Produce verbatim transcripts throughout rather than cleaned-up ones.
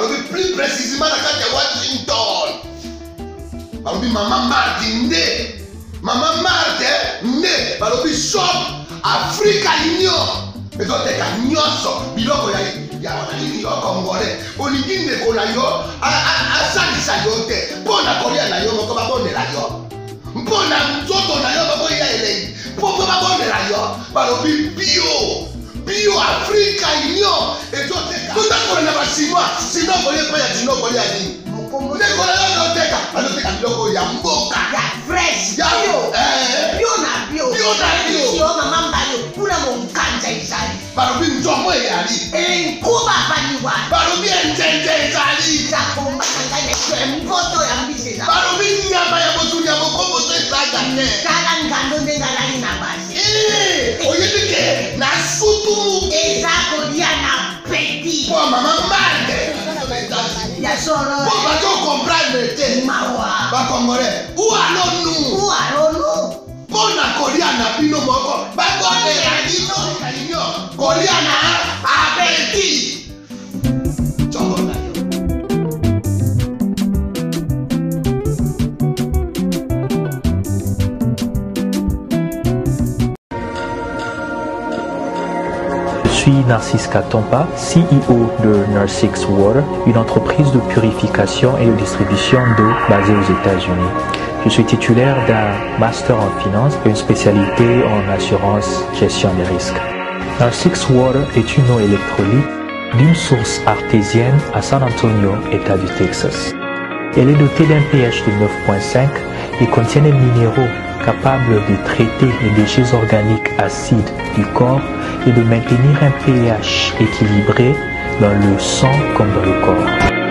balobi plus précisément na kati ya Washington balobi Mama Marthe nde Mama Marthe nde balobi shop Africa Union ezoteka nyonso biloko ya ya nini yo Congolais olingi ndeko na yo asalisa yo te mpona kolia na yo moko babondela yo mpona nzoto na yo bakoya elengi mpo babondela yo balobi bio bio Africa Union ezoteka tondakona na basinois sinoko ye mpe ya sinoko ya nini ndeko na yo azoteka azoteka biloko ya mboka ya fresh ya bio eh bio na bio bio na bio yo mama mbayo kuna monkanja izali balobi nzomo eyali enkuba baliwa balobi enjenje ezali zakomba nanganya kwe mpoto ya mbiseza balobi nyama ya botu ya bokomboto ezaga te tala ngando ndengalali na basi eh oyebi ke na sutu eza kolia na peti po Mama Marthe ya soro po bato comprendre te mawa bakongolais ou allons-nous ou allons-nous mpona kolia na bino moko bakondela bino kalinyo kolia na apeti nzongo na yo Je suis Narcisse Katompa, C E O de Narsix Water, une entreprise de purification et de distribution d'eau basée aux États-Unis. Je suis titulaire d'un master en finance et une spécialité en assurance gestion des risques. Narsix Water est une eau électrolyte d'une source artésienne à San Antonio, État du Texas. Elle est dotée d'un pH de neuf virgule cinq et contient des minéraux capables de traiter les déchets organiques acides du corps et de maintenir un pH équilibré dans le sang comme dans le corps.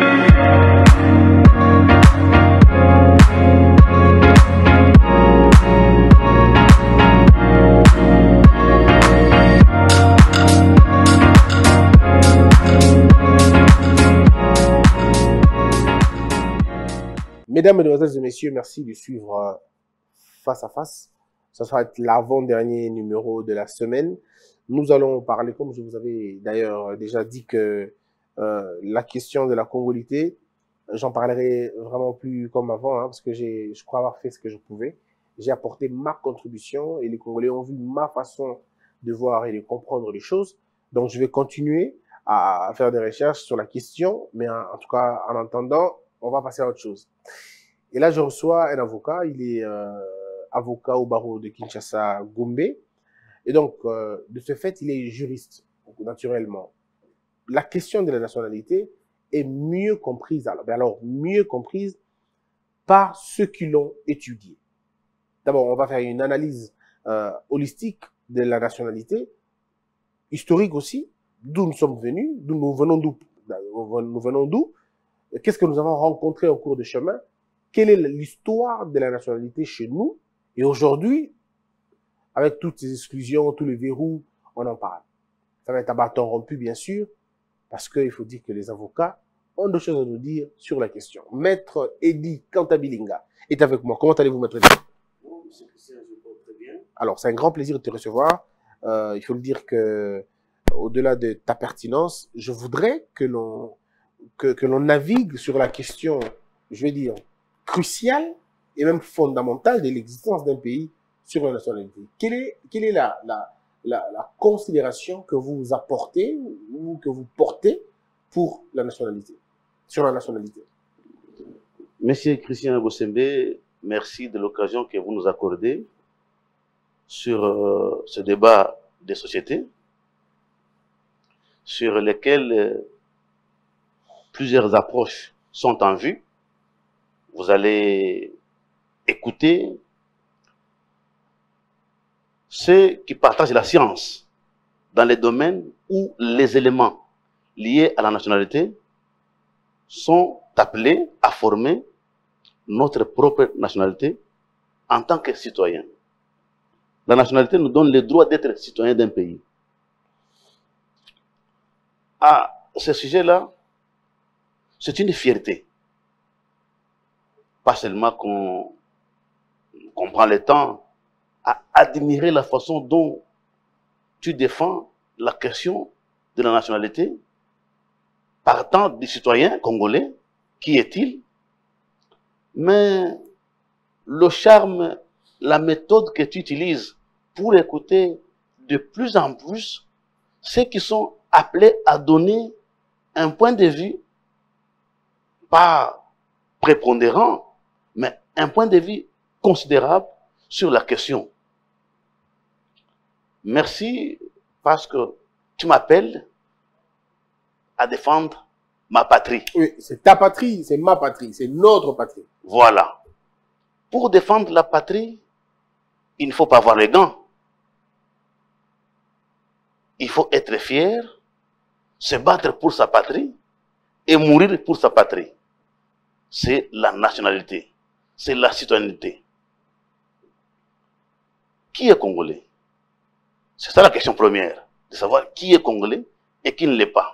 Mesdames, Mesdemoiselles et Messieurs, merci de suivre Face à Face. Ça sera l'avant-dernier numéro de la semaine. Nous allons parler, comme je vous avais d'ailleurs déjà dit, que euh, la question de la congolité, j'en parlerai vraiment plus comme avant, hein, parce que j'ai, je crois avoir fait ce que je pouvais. J'ai apporté ma contribution et les Congolais ont vu ma façon de voir et de comprendre les choses. Donc, je vais continuer à faire des recherches sur la question, mais en, en tout cas, en attendant, on va passer à autre chose. Et là, je reçois un avocat, il est euh, avocat au barreau de Kinshasa, Gombe. Et donc, euh, de ce fait, il est juriste, naturellement. La question de la nationalité est mieux comprise, alors, alors mieux comprise par ceux qui l'ont étudiée. D'abord, on va faire une analyse euh, holistique de la nationalité, historique aussi, d'où nous sommes venus, d'où nous venons d'où, nous venons d'où, qu'est-ce que nous avons rencontré au cours de chemin, quelle est l'histoire de la nationalité chez nous, et aujourd'hui, avec toutes ces exclusions, tous les verrous, on en parle. Ça va être à bâton rompu, bien sûr, parce qu'il faut dire que les avocats ont deux choses à nous dire sur la question. Maître Eddy Kantabilinga est avec moi. Comment allez-vous, Maître Eddy? Bon, monsieur Christian, je vais très bien. Alors, c'est un grand plaisir de te recevoir. Euh, il faut le dire que, au-delà de ta pertinence, je voudrais que l'on que, que l'on navigue sur la question, je vais dire, cruciale et même fondamentale de l'existence d'un pays sur la nationalité. Quelle est, quelle est la, la, la, la considération que vous apportez ou que vous portez pour la nationalité, sur la nationalité? Monsieur Christian Bosembe, merci de l'occasion que vous nous accordez sur euh, ce débat des sociétés, sur lesquels euh, plusieurs approches sont en vue. Vous allez écouter ceux qui partagent la science dans les domaines où les éléments liés à la nationalité sont appelés à former notre propre nationalité en tant que citoyen. La nationalité nous donne le droit d'être citoyen d'un pays. À ce sujet-là, c'est une fierté. Pas seulement qu'on qu'on prend le temps à admirer la façon dont tu défends la question de la nationalité, partant des citoyens congolais, qui est-il? Mais le charme, la méthode que tu utilises pour écouter de plus en plus ceux qui sont appelés à donner un point de vue, pas prépondérant, mais un point de vue considérable sur la question. Merci parce que tu m'appelles à défendre ma patrie. Oui, c'est ta patrie, c'est ma patrie, c'est notre patrie. Voilà. Pour défendre la patrie, il ne faut pas avoir les gants. Il faut être fier, se battre pour sa patrie et mourir pour sa patrie. C'est la nationalité, c'est la citoyenneté. Qui est congolais? C'est ça la question première, de savoir qui est congolais et qui ne l'est pas.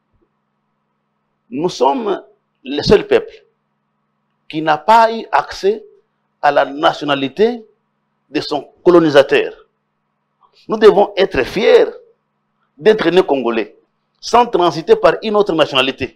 Nous sommes le seul peuple qui n'a pas eu accès à la nationalité de son colonisateur. Nous devons être fiers d'être nés congolais, sans transiter par une autre nationalité,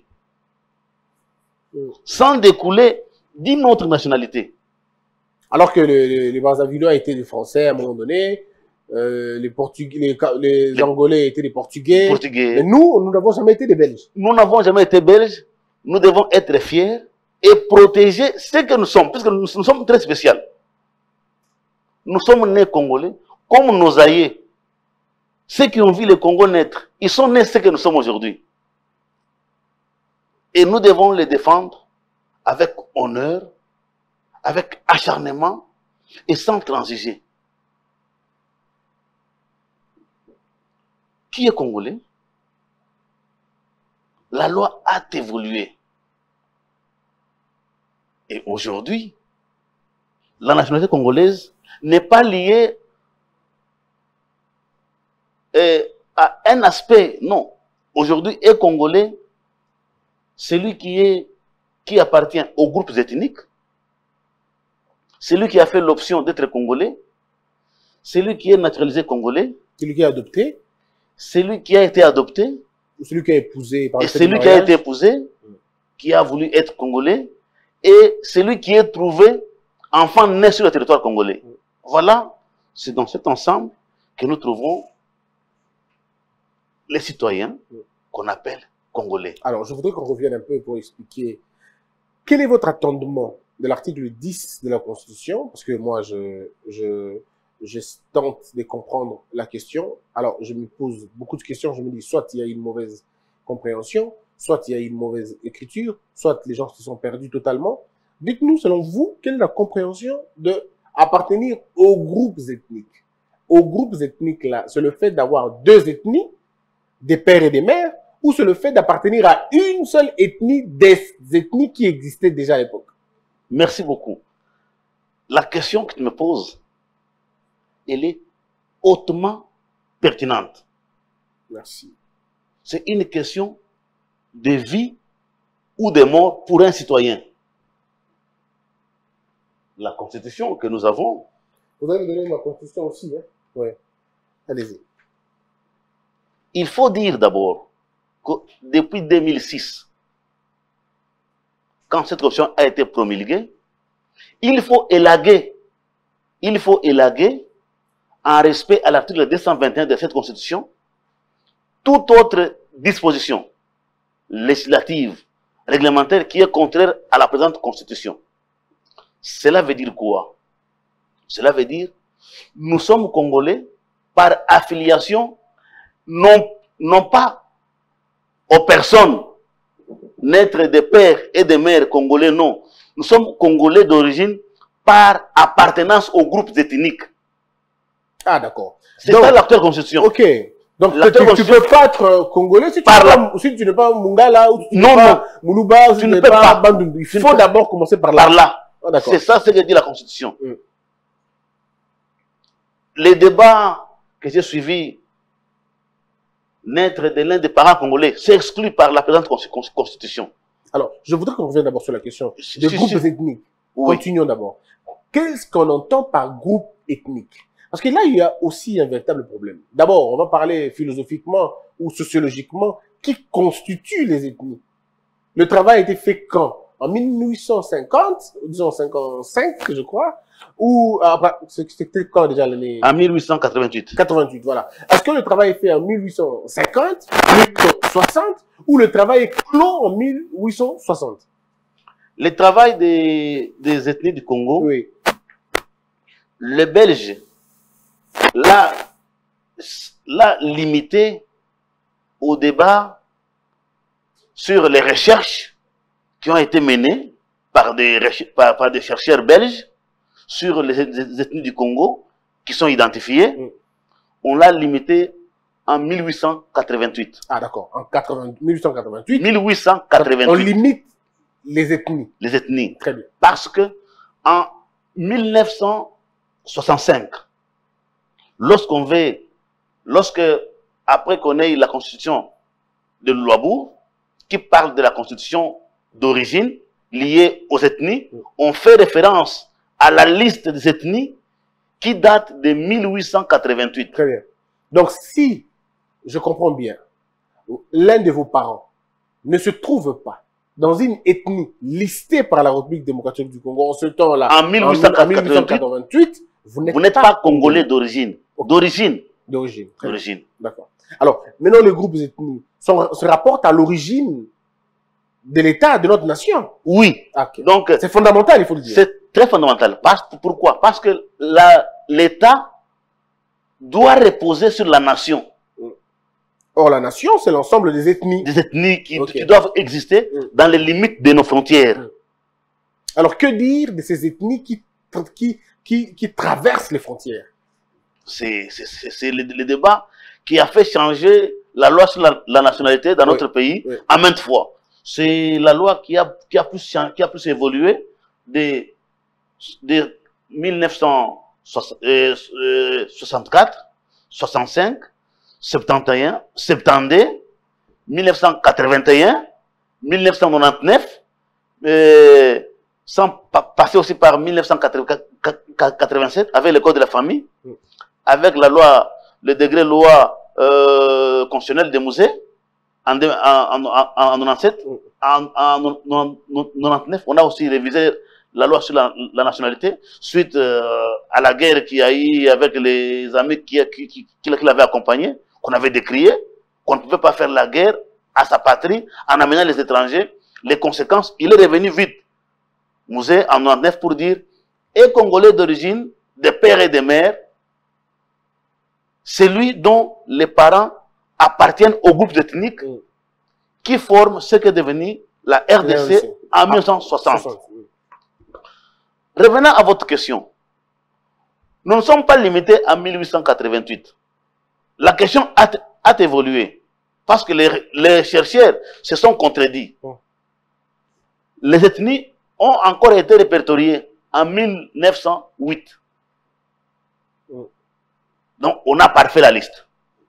sans découler d'une autre nationalité. Alors que le, le, les Brazzavillois étaient des Français à un moment donné, euh, les, Portugais, les, les, les Angolais étaient des Portugais, Portugais. mais nous, nous n'avons jamais été des Belges. Nous n'avons jamais été Belges, nous devons être fiers et protéger ce que nous sommes, puisque nous, nous sommes très spéciaux. Nous sommes nés Congolais, comme nos aïeux. Ceux qui ont vu le Congo naître, ils sont nés ce que nous sommes aujourd'hui. Et nous devons les défendre avec honneur, avec acharnement et sans transiger. Qui est Congolais? La loi a évolué. Et aujourd'hui, la nationalité congolaise n'est pas liée euh, à un aspect. Non. Aujourd'hui, est Congolais celui qui, est, qui appartient aux groupes ethniques, celui qui a fait l'option d'être Congolais, celui qui est naturalisé Congolais, Celui qui a adopté, celui qui a été adopté, ou celui qui a épousé par et le fait du celui qui a mariage. été épousé, qui a voulu être Congolais, et celui qui est trouvé enfant né sur le territoire congolais. Voilà, c'est dans cet ensemble que nous trouvons les citoyens qu'on appelle Congolais. Alors, je voudrais qu'on revienne un peu pour expliquer quel est votre attendement de l'article dix de la Constitution, parce que moi, je, je, je tente de comprendre la question. Alors, je me pose beaucoup de questions. Je me dis, soit il y a une mauvaise compréhension, soit il y a une mauvaise écriture, soit les gens se sont perdus totalement. Dites-nous, selon vous, quelle est la compréhension de appartenir aux groupes ethniques? Aux groupes ethniques, là, c'est le fait d'avoir deux ethnies, des pères et des mères, ou c'est le fait d'appartenir à une seule ethnie des ethnies qui existaient déjà à l'époque? Merci beaucoup. La question que tu me poses, elle est hautement pertinente. Merci. C'est une question de vie ou de mort pour un citoyen. La constitution que nous avons, Vous allez me donner ma constitution aussi, hein? Oui. Allez-y. il faut dire d'abord que depuis deux mille six, quand cette constitution a été promulguée, il faut élaguer, il faut élaguer, en respect à l'article deux cent vingt et un de cette constitution, toute autre disposition législative, réglementaire qui est contraire à la présente constitution. Cela veut dire quoi? Cela veut dire nous sommes Congolais par affiliation, non, non pas aux personnes naître des pères et des mères congolais, non. Nous sommes Congolais d'origine par appartenance aux groupes ethniques. Ah, d'accord. C'est Donc, ça l'actuelle constitution. ok. Donc, La tu, tu constitution- peux pas être euh, congolais si tu Par n'es la- pas, si tu n'es pas Mungala ou si tu Non, n'es non. pas Moulouba ou si Tu tu ne n'es peux pas pas. Bandundu. Il Tu ne faut peux- d'abord commencer par là. Par là. Ah, d'accord. C'est ça ce que dit la Constitution. Mm. Les débats que j'ai suivis, naître de l'un des parents congolais, c'est exclu par la présente con- con- Constitution. Alors, je voudrais qu'on revienne d'abord sur la question Si- des si- groupes si- ethniques. Oui. Continuons d'abord. Qu'est-ce qu'on entend par groupe ethnique? Parce que là, il y a aussi un véritable problème. D'abord, on va parler philosophiquement ou sociologiquement. qui constituent les ethnies. Le travail a été fait quand? En mille huit cent cinquante, disons cinquante-cinq, je crois, ou après, c'était quand déjà l'année? En mille huit cent quatre-vingt-huit. quatre-vingt-huit, voilà. Est-ce que le travail est fait en mille huit cent cinquante, mille huit cent soixante, ou le travail est clos en mille huit cent soixante? Le travail des, des ethnies du Congo, Oui. le Belge l'a l'a limité au débat sur les recherches qui ont été menées par des, par, par des chercheurs belges sur les, les ethnies du Congo qui sont identifiées. Mm. On l'a limité en mille huit cent quatre-vingt-huit. Ah d'accord, en mille huit cent quatre-vingt-huit. mille huit cent quatre-vingt-huit. On limite les ethnies. Les ethnies. Très bien. Parce que en mille neuf cent soixante-cinq, lorsqu'on veut, lorsque, après qu'on ait la constitution de Louabou, qui parle de la constitution d'origine liée aux ethnies, on fait référence à la liste des ethnies qui date de mille huit cent quatre-vingt-huit. Très bien. Donc, si je comprends bien, l'un de vos parents ne se trouve pas dans une ethnie listée par la République démocratique du Congo en ce temps-là, en mille huit cent quatre-vingt-huit, vous n'êtes pas, pas congolais d'origine. D'origine. D'origine. D'origine. D'accord. Alors, maintenant, les groupes ethniques sont, se rapportent à l'origine de l'État, de notre nation. Oui. Okay. Donc, c'est fondamental, il faut le dire. C'est très fondamental. Parce, pourquoi? Parce que l'État doit reposer sur la nation. Or, la nation, c'est l'ensemble des ethnies. Des ethnies qui, okay. qui doivent exister mm. dans les limites de nos frontières. Mm. Alors, que dire de ces ethnies qui, qui, qui, qui traversent les frontières? C'est le, le débat qui a fait changer la loi sur la, la nationalité dans oui. notre pays oui. à maintes fois. C'est la loi qui a, qui a, plus, qui a plus évolué de, de mille neuf cent soixante-quatre, soixante-cinq, soixante et un, soixante-douze, mille neuf cent quatre-vingt-un, mille neuf cent quatre-vingt-neuf, euh, sans pa passer aussi par mille neuf cent quatre-vingt-sept avec le code de la famille, mm. avec la loi, le degré loi euh, constitutionnelle des musées, en, en, en, en, en quatre-vingt-dix-sept, mm. en, en, en quatre-vingt-dix-neuf, on a aussi révisé la loi sur la, la nationalité, suite euh, à la guerre qu'il y a eu avec les amis qui, qui, qui, qui l'avaient accompagné, qu'on avait décrié, qu'on ne pouvait pas faire la guerre à sa patrie en amenant les étrangers. Les conséquences, il est revenu vite, Musée, en quatre-vingt-dix-neuf, pour dire, et Congolais d'origine, des pères et des mères, celui dont les parents appartiennent au groupe ethnique qui forment ce qu'est devenu la R D C en mille neuf cent soixante. Revenant à votre question, nous ne sommes pas limités à mille huit cent quatre-vingt-huit. La question a, a évolué parce que les, les chercheurs se sont contredits. Les ethnies ont encore été répertoriées en mille neuf cent huit. Donc, on a parfait la liste.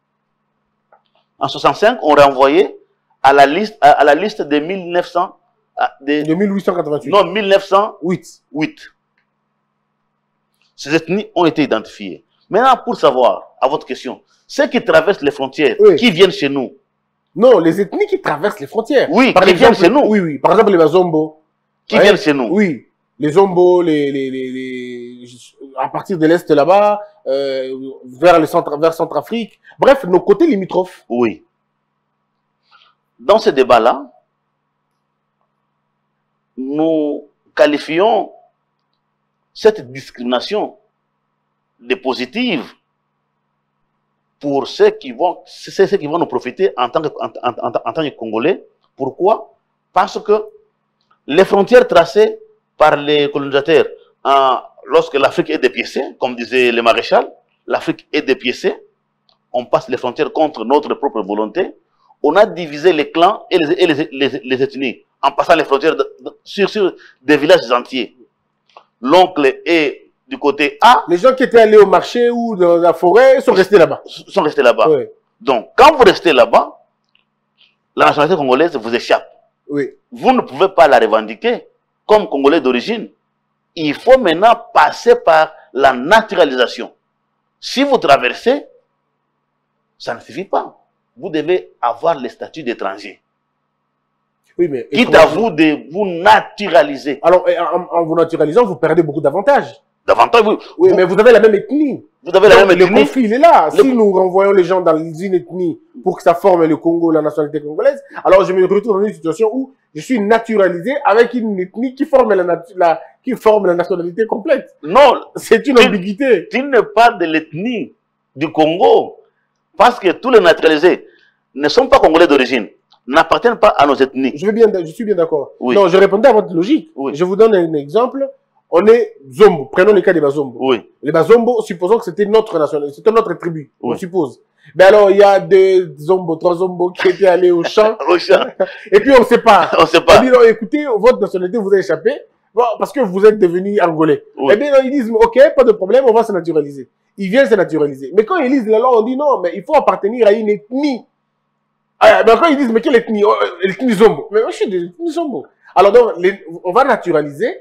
En soixante-cinq, on renvoyait à la liste, à, à la liste de mille neuf cents. De, de mille huit cent quatre-vingt-huit. Non, mille neuf cent huit. Ces ethnies ont été identifiées. Maintenant, pour savoir, à votre question, ceux qui traversent les frontières, oui. qui viennent chez nous. Non, les ethnies qui traversent les frontières. Oui, par qui exemple, viennent chez nous. Oui, oui. Par exemple, les Zombo. Qui ouais, viennent chez nous. Oui. Les Zombo, les, les, les, les, à partir de l'Est là-bas, euh, vers le centre, vers Centrafrique. Bref, nos côtés limitrophes. Oui. Dans ce débat-là, nous qualifions cette discrimination de positive pour ceux qui vont, ceux qui vont nous profiter en tant que, en, en, en, en tant que Congolais. Pourquoi? Parce que les frontières tracées par les colonisateurs, hein, lorsque l'Afrique est dépiécée, comme disait le maréchal, l'Afrique est dépiécée, on passe les frontières contre notre propre volonté, on a divisé les clans et les, et les, les, les ethnies, en passant les frontières de, de, sur, sur des villages entiers. L'oncle est du côté A. Les gens qui étaient allés au marché ou dans la forêt sont restés là-bas. Sont restés là-bas. Oui. Donc, quand vous restez là-bas, la nationalité congolaise vous échappe. Oui. Vous ne pouvez pas la revendiquer comme Congolais d'origine. Il faut maintenant passer par la naturalisation. Si vous traversez, ça ne suffit pas. vous devez avoir le statut d'étranger. Oui, mais... Quitte à vous de vous naturaliser. Alors, en, en vous naturalisant, vous perdez beaucoup d'avantages. Davantage, vous, Oui, vous, mais vous avez la même ethnie. vous avez la Donc, même le ethnie. conflit, il est là. Le- Si nous renvoyons les gens dans une ethnie pour que ça forme le Congo, la nationalité congolaise, alors je me retrouve dans une situation où je suis naturalisé avec une ethnie qui forme la, natu- la, qui forme la nationalité complète. Non, C'est une Tu- ambiguïté. tu n'es pas de l'ethnie du Congo. Parce que tous les naturalisés ne sont pas congolais d'origine, n'appartiennent pas à nos ethnies. Je, veux bien, je suis bien d'accord. Oui. Non, je répondais à votre logique. Oui. Je vous donne un exemple. On est Zombo. Prenons le cas des Bazombo. Oui. Les Bazombo, supposons que c'était notre nationalité, c'était notre tribu, on Oui. suppose. Mais alors, il y a deux Zombo, trois Zombo qui étaient allés au champ, Au champ. et puis on ne sait pas. On ne sait On pas. dit, non, écoutez, votre nationalité vous a échappé, bon, parce que vous êtes devenu angolais. Oui. Eh bien, non, ils disent, ok, pas de problème, on va se naturaliser. Ils viennent se naturaliser. Mais quand ils lisent la loi, on dit, non, mais il faut appartenir à une ethnie. Ah, mais quand ils disent, mais quelle ethnie? Oh, l'ethnie Zombo. Mais moi, je suis de l'ethnie Zombo. Alors, donc, les- on va naturaliser.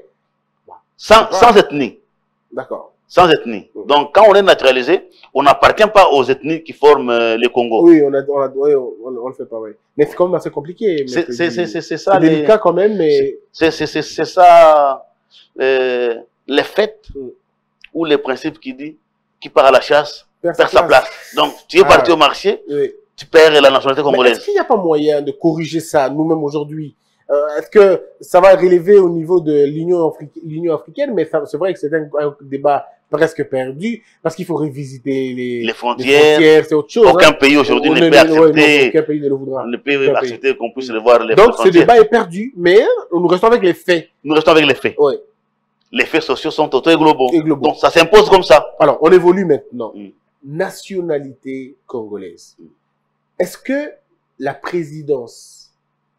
Sans, sans ethnie. D'accord. Sans ethnie. Oui. Donc, quand on est naturalisé, on n'appartient pas aux ethnies qui forment euh, le Congo. Oui, on, a, on, a, oui, on, on, on le fait pas, oui. Mais c'est quand même assez compliqué. C'est mais c'est- c'est- c'est- c'est ça, C'est les- délicat quand même, mais... c'est c'est- c'est- c'est ça euh, les faits Mm. ou les principes qui dit qui part à la chasse Perd perd sa sa place. Donc, tu es Ah. parti au marché, Oui. tu perds la nationalité Mais congolaise. est-ce qu'il n'y a pas moyen de corriger ça nous-mêmes aujourd'hui? euh, Est-ce que ça va relever au niveau de l'Union africaine, l'Union africaine? Mais ça- c'est vrai que c'est un, un débat presque perdu parce qu'il faut revisiter les, Les frontières, c'est autre chose. aucun hein. pays aujourd'hui On ne est- peut ouais, non, accepter, aucun pays ne le voudra. ne peut Aucun accepter qu'on puisse revoir les Donc ce frontières. débat est perdu, mais nous restons avec les faits. Nous restons avec les faits. Ouais. Les faits sociaux sont totaux et globaux. Et globaux. Donc, ça s'impose comme ça. Alors, on évolue maintenant. Mm. Nationalité congolaise. Est-ce que la présidence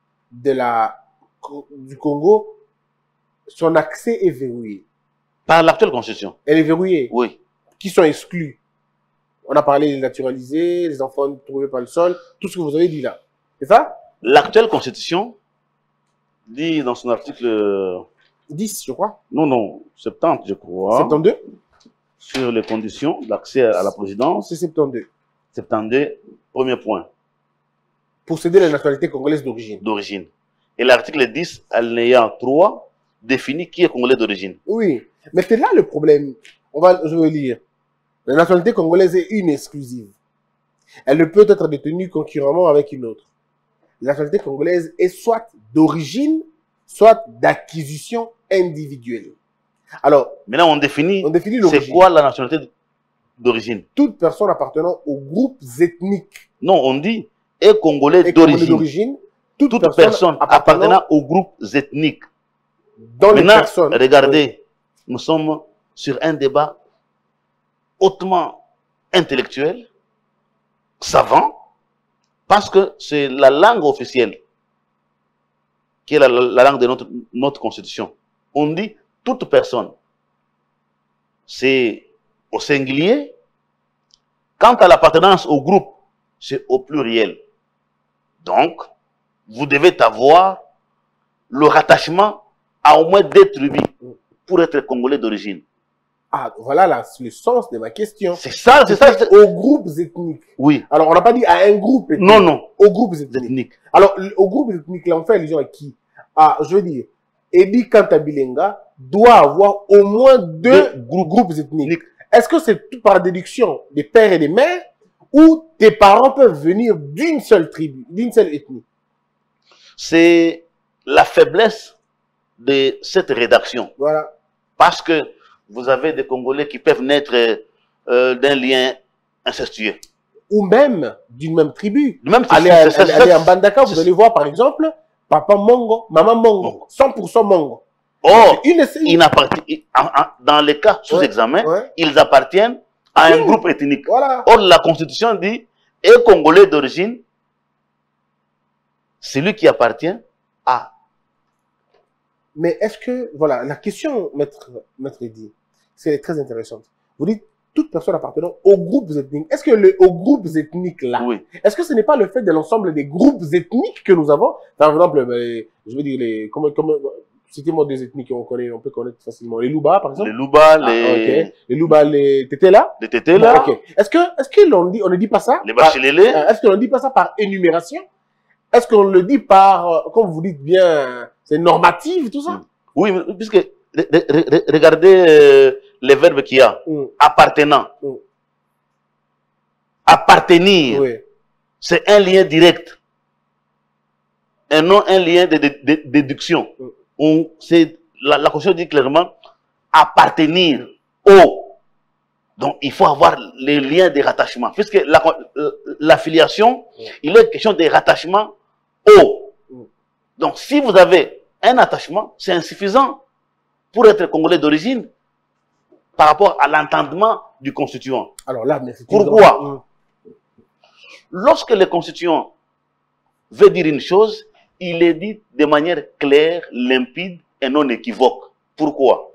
de la, du Congo, son accès est verrouillé? Par l'actuelle constitution. Elle est verrouillée. Oui. Qui sont exclus? On a parlé des naturalisés, les enfants trouvés par le sol, tout ce que vous avez dit là. C'est ça? L'actuelle constitution dit dans son article, euh, dix, je crois. non, non, soixante-dix, je crois, soixante-douze? sur les conditions d'accès à la présidence. C'est soixante-douze. soixante-douze, premier point, Pour céder la nationalité congolaise d'origine. d'origine. Et l'article dix, alinéa trois, définit qui est congolais d'origine. Oui. Mais c'est là le problème. On va, je vais lire. La nationalité congolaise est une exclusive. Elle ne peut être détenue concurremment avec une autre. La nationalité congolaise est soit d'origine, soit d'acquisition individuelle. Alors, Maintenant, on définit, on définit c'est l'origine. quoi la nationalité d'origine. Toute personne appartenant aux groupes ethniques Non, on dit est congolais et congolais d'origine. d'origine, toute, Toute personne, personne appartenant appartenant aux groupes ethniques. dans les Maintenant, personnes. regardez, nous sommes sur un débat hautement intellectuel, savant, parce que c'est la langue officielle qui est la, la langue de notre, notre constitution. On dit toute personne. C'est au singulier. Quant à l'appartenance au groupe, c'est au pluriel. Donc, vous devez avoir le rattachement à au moins deux tribus pour être congolais d'origine. Ah, voilà là, le sens de ma question. C'est ça, c'est ça. c'est- Aux groupes ethniques. Oui. Alors, on n'a pas dit à un groupe ethnique. Non, non. Aux groupes ethniques. Ethnique. Alors, l- au groupe ethnique, là, on fait allusion à qui? Ah, je veux dire, Edi Kantabilenga doit avoir au moins deux Deux groupes, groupes ethniques. Est-ce que c'est tout par déduction des pères et des mères ou tes parents peuvent venir d'une seule tribu, d'une seule ethnie? C'est la faiblesse de cette rédaction. Voilà. Parce que vous avez des Congolais qui peuvent naître euh, d'un lien incestueux. Ou même d'une même tribu. Même si Allez, c'est- à- c'est- allez, c'est- allez en Bandaka, vous c'est- allez voir par exemple, papa Mongo, maman Mongo, Mongo. cent pour cent Mongo. Or, Une, ils n'appartiennent- ils- en- en- dans les cas sous Ouais, examen, ouais. ils appartiennent à un Oui. groupe ethnique. Voilà. Or, la Constitution dit, est Congolais d'origine, celui qui appartient à. Mais est-ce que, voilà, la question, maître, maître Eddy, c'est très intéressante. Vous dites, toute personne appartenant aux groupes ethniques. Est-ce que le, aux groupes ethniques là, Oui. est-ce que ce n'est pas le fait de l'ensemble des groupes ethniques que nous avons? Par exemple, ben, je veux dire, les, comment, comment, citez-moi des ethnies qu'on connaît, on peut connaître facilement. Les Louba, par exemple. Les Louba, Ah, les... ok. Les Louba, les... T'étais là? les Tétés, là. Ok. Est-ce que, est-ce que l'on dit, on ne dit pas ça? Les Bachilélé. Euh, Est-ce qu'on ne dit pas ça par énumération? Est-ce qu'on le dit par, euh, comme vous dites bien, c'est normatif, tout ça? Oui, mais puisque, re- re- re- regardez euh, les verbes qu'il y a. Mm. Appartenant. Mm. Appartenir. Oui. C'est un lien direct. Et non un lien de, de- de- déduction. Mm. On, c'est, la, la Constitution dit clairement appartenir au. Donc, il faut avoir les liens de rattachement. Puisque la, euh, l'affiliation, Mm. il est question de rattachement au. Mm. Donc, si vous avez un attachement, c'est insuffisant pour être Congolais d'origine par rapport à l'entendement du constituant. Alors là, mais c'est Pourquoi? Mm. Lorsque le constituant veut dire une chose, il est dit de manière claire, limpide et non équivoque. Pourquoi?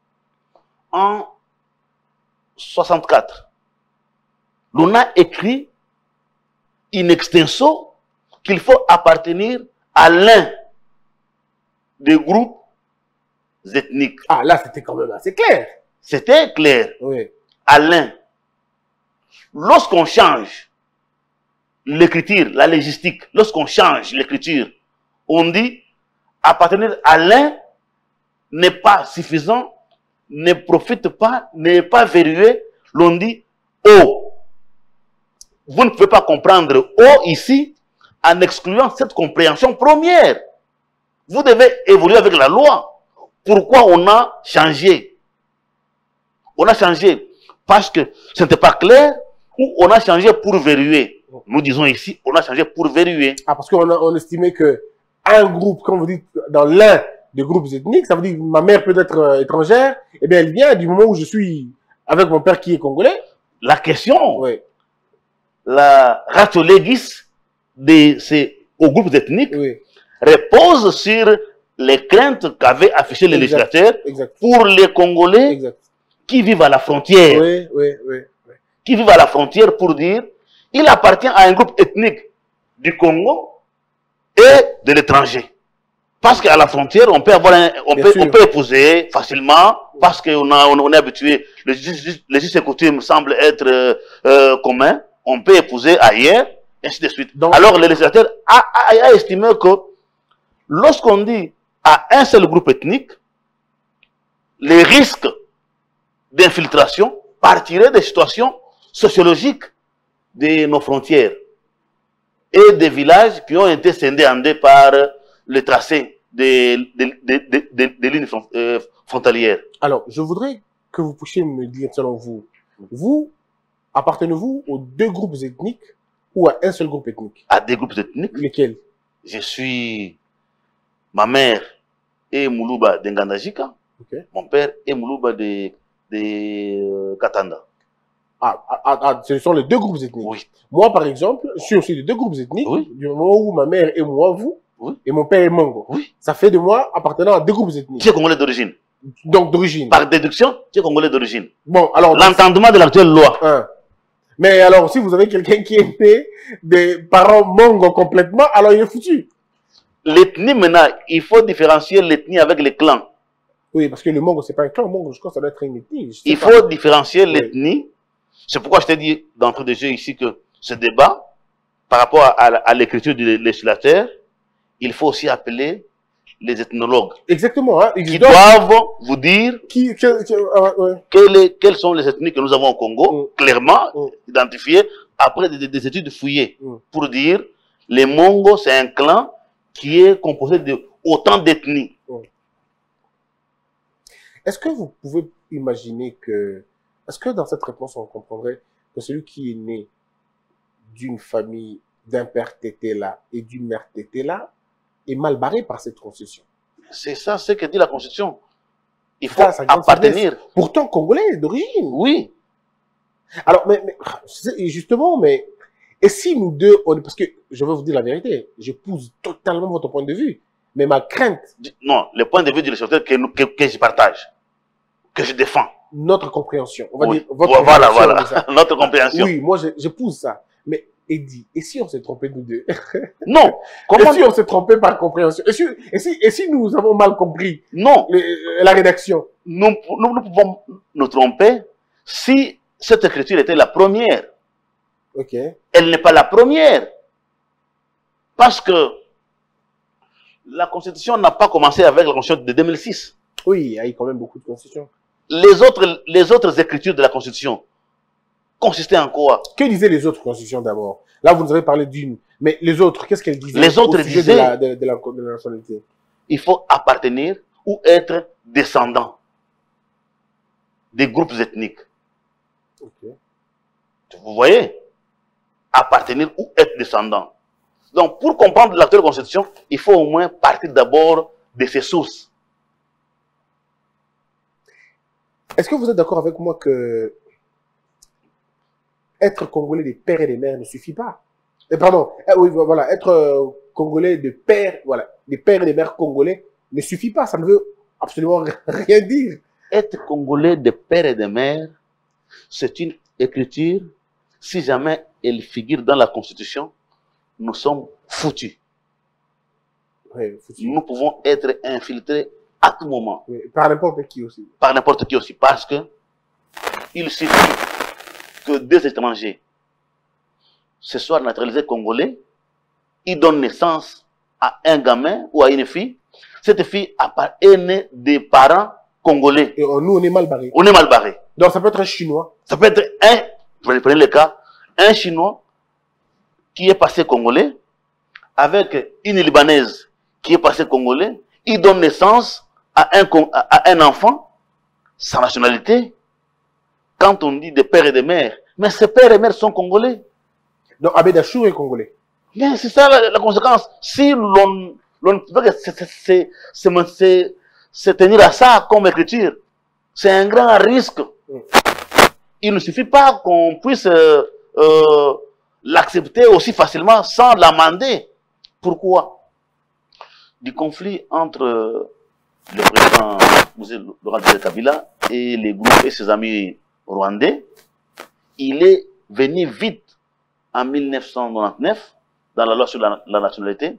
En soixante-quatre, l'on a écrit in extenso qu'il faut appartenir à l'un des groupes ethniques. Ah, là, c'était quand même assez clair. C'était clair. Oui. À l'un. Lorsqu'on change l'écriture, la légistique, lorsqu'on change l'écriture, on dit appartenir à l'un n'est pas suffisant, ne profite pas, n'est pas verrouillé, l'on dit au. Vous ne pouvez pas comprendre au ici en excluant cette compréhension première. Vous devez évoluer avec la loi. Pourquoi on a changé? On a changé parce que ce n'était pas clair ou on a changé pour verrouiller. Nous disons ici, on a changé pour verrouiller. Ah, parce qu'on a, on estimait que un groupe, comme vous dites, dans l'un des groupes ethniques, ça veut dire que ma mère peut être euh, étrangère, eh bien, elle vient du moment où je suis avec mon père qui est congolais. La question, Oui, la ratio legis de ces aux groupes ethniques oui, repose sur les craintes qu'avaient affichées les Exact. législateurs exact, pour les Congolais exact. qui vivent à la frontière. Oui, oui, oui, oui. Qui vivent à la frontière pour dire il appartient à un groupe ethnique du Congo et de l'étranger. Parce qu'à la frontière, on peut avoir un, on Bien peut, sûr. on peut épouser facilement parce qu'on a, on, on est habitué. Le justice, les justice et coutumes semblent être euh, euh, communs. On peut épouser ailleurs, ainsi de suite. Donc- Alors, le législateur a, a, a estimé que lorsqu'on dit à un seul groupe ethnique, les risques d'infiltration partiraient des situations sociologiques de nos frontières et des villages qui ont été scindés en deux par le tracé des, des, des, des, des, des lignes front- euh, frontalières. Alors, je voudrais que vous puissiez me dire, selon vous, vous, appartenez-vous aux deux groupes ethniques ou à un seul groupe ethnique? À des groupes ethniques, Lesquels? je suis, ma mère est Moulouba de Ngandajika, Ok. mon père est Moulouba de, de euh, Katanda. Ah, ah, ah, ah, ce sont les deux groupes ethniques. Oui. Moi, par exemple, je suis aussi de deux groupes ethniques. Oui. Du moment où ma mère est moi, vous, Oui. et mon père est Mongo. Oui. Ça fait de moi appartenant à deux groupes ethniques. Tu es Congolais d'origine. Donc, d'origine. Par déduction, tu es Congolais d'origine. Bon, alors. L'entendement de l'actuelle loi. Un. Mais alors, si vous avez quelqu'un qui est né des parents Mongo complètement, alors il est foutu. L'ethnie, maintenant, il faut différencier l'ethnie avec les clans. Oui, parce que le Mongo, c'est pas un clan. Mongo, je crois que ça doit être une ethnie. je sais Il pas. faut différencier Oui. l'ethnie. C'est pourquoi je t'ai dit d'entrée de jeu ici que ce débat, par rapport à, à, à l'écriture du législateur, il faut aussi appeler les ethnologues Exactement, hein. Ils qui doivent- doivent vous dire Qui, que- que- ah, ouais. quelles, est- quelles sont les ethnies que nous avons au Congo, Mm. clairement Mm. identifiées, après des, des études fouillées, Mm. pour dire les Mongos, c'est un clan qui est composé de autant d'ethnies. Est-ce que vous pouvez imaginer que, est-ce que dans cette réponse, on comprendrait que celui qui est né d'une famille d'un père tété là et d'une mère tété là est mal barré par cette concession? C'est ça ce que dit la Constitution. Il faut Ça, ça grande appartenir. Pourtant congolais d'origine. Oui. Alors, mais, mais c'est- justement, mais, et si nous deux, on, parce que je vais vous dire la vérité, j'épouse totalement votre point de vue, mais ma crainte, Non, le point de vue du législateur que, nous- que, que je partage, que je défends. notre compréhension, on va Oui. dire votre Voilà, compréhension voilà. de ça. Notre compréhension. Oui, moi j'ai- j'épouse ça. Mais et dit, et si on s'est trompé nous deux? Non. Et Comment si on s'est trompé par compréhension? Et si, et si, et si nous avons mal compris Non. les- la rédaction? Nous, nous, nous pouvons nous tromper si cette écriture était la première. Ok. Elle n'est pas la première. Parce que la Constitution n'a pas commencé avec la Constitution de deux mille six. Oui, il y a eu quand même beaucoup de constitutions. Les autres, les autres écritures de la Constitution consistaient en quoi? Que disaient les autres constitutions d'abord? Là, vous nous avez parlé d'une. Mais les autres, qu'est-ce qu'elles disaient Les autres au sujet disaient- de la, de, de la, de la nationalité? Il faut appartenir ou être descendant des groupes ethniques. Ok. Vous voyez? Appartenir ou être descendant. Donc, pour comprendre l'actuelle Constitution, il faut au moins partir d'abord de ses sources. Est-ce que vous êtes d'accord avec moi que être congolais des pères et des mères ne suffit pas? Et pardon, eh oui, voilà, être euh, congolais de pères, voilà, des pères et des mères congolais ne suffit pas. Ça ne veut absolument rien dire. Être congolais de père et de mère, c'est une écriture. Si jamais elle figure dans la Constitution, nous sommes foutus. Ouais, foutu. Nous pouvons être infiltrés à tout moment, Oui, par n'importe qui aussi. par n'importe qui aussi, parce que il suffit que deux étrangers se soient naturalisés congolais, ils donnent naissance à un gamin ou à une fille. Cette fille est née des parents congolais. Et on- nous, on est mal barrés. On est mal barré. Donc, ça peut être un Chinois. Ça peut être un, je vais prendre le cas, un Chinois qui est passé congolais avec une Libanaise qui est passée congolais. Il donne naissance à un, Con- à à un enfant sans nationalité. Quand on dit des pères et des mères, mais ces pères et mères sont congolais. Donc, Abed Achour est congolais. Mais c'est ça la, la conséquence. Si l'on l'on ne peut pas se- se- se- se- se- se tenir à ça comme écriture, c'est un grand risque. Il ne suffit pas qu'on puisse euh, euh, l'accepter aussi facilement sans l'amender. Pourquoi? Du conflit entre euh, le président Mosé Laurent Kabila et les groupes et ses amis rwandais, il est venu vite en mille neuf cent quatre-vingt-dix-neuf dans la loi sur la, la nationalité,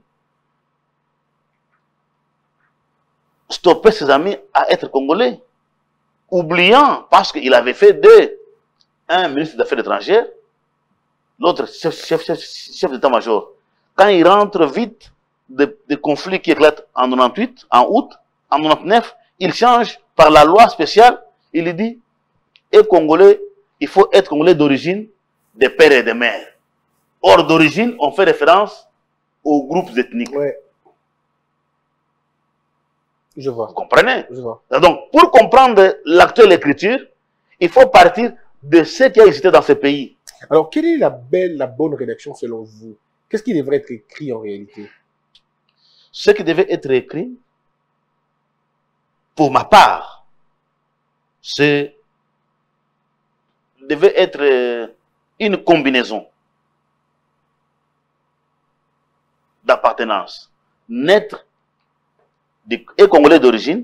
stopper ses amis à être congolais, oubliant, parce qu'il avait fait de un ministre des Affaires étrangères, l'autre chef, chef, chef, chef d'état-major. Quand il rentre vite des de conflits qui éclatent en quatre-vingt-dix-huit, en août, en quatre-vingt-dix-neuf, il change par la loi spéciale, il dit, et congolais, il faut être congolais d'origine des pères et des mères. Or, d'origine, on fait référence aux groupes ethniques. Ouais. Je vois. Vous comprenez? Je vois. Donc, pour comprendre l'actuelle écriture, il faut partir de ce qui a existé dans ce pays. Alors, quelle est la belle, la bonne rédaction selon vous? Qu'est-ce qui devrait être écrit en réalité? Ce qui devait être écrit, pour ma part, c'est devait être euh, une combinaison d'appartenance. Naître des, et congolais d'origine,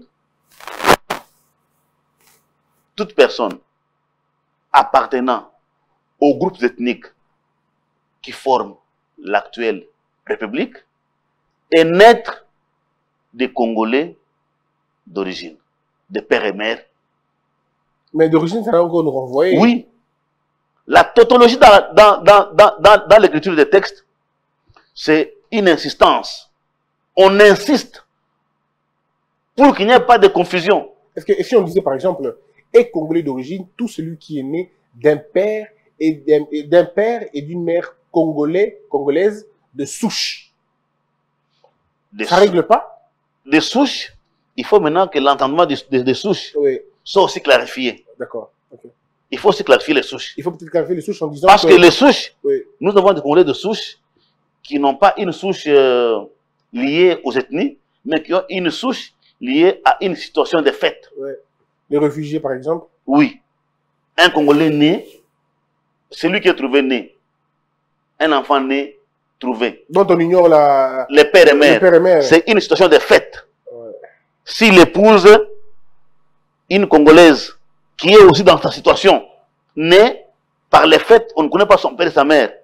toute personne appartenant aux groupes ethniques qui forment l'actuelle République, et naître des Congolais d'origine, de père et mère. Mais d'origine, ça va encore nous renvoyer. Oui. La tautologie dans, dans, dans, dans, dans, dans l'écriture des textes, c'est une insistance. On insiste pour qu'il n'y ait pas de confusion. Est-ce que, et si on disait par exemple, est congolais d'origine, tout celui qui est né d'un père et d'un et d'un père et d'une mère congolais, congolaise de souche. Des, Ça règle pas? des souches, il faut maintenant que l'entendement des, des, des souches Oui, soit aussi clarifié. d'accord. Ok. Il faut aussi clarifier les souches. Il faut peut-être clarifier les souches en disant Parce que les souches, oui, nous avons des Congolais de souches qui n'ont pas une souche euh, liée aux ethnies, mais qui ont une souche liée à une situation de fait. oui. Les réfugiés par exemple. Oui. Un Congolais né, c'est lui qui est trouvé né. Un enfant né, trouvé. Dont on ignore la... Les pères et les mères. pères et mères. C'est une situation de fait. Ouais. S'il épouse une Congolaise qui est aussi dans sa situation, née par les faits, on ne connaît pas son père et sa mère,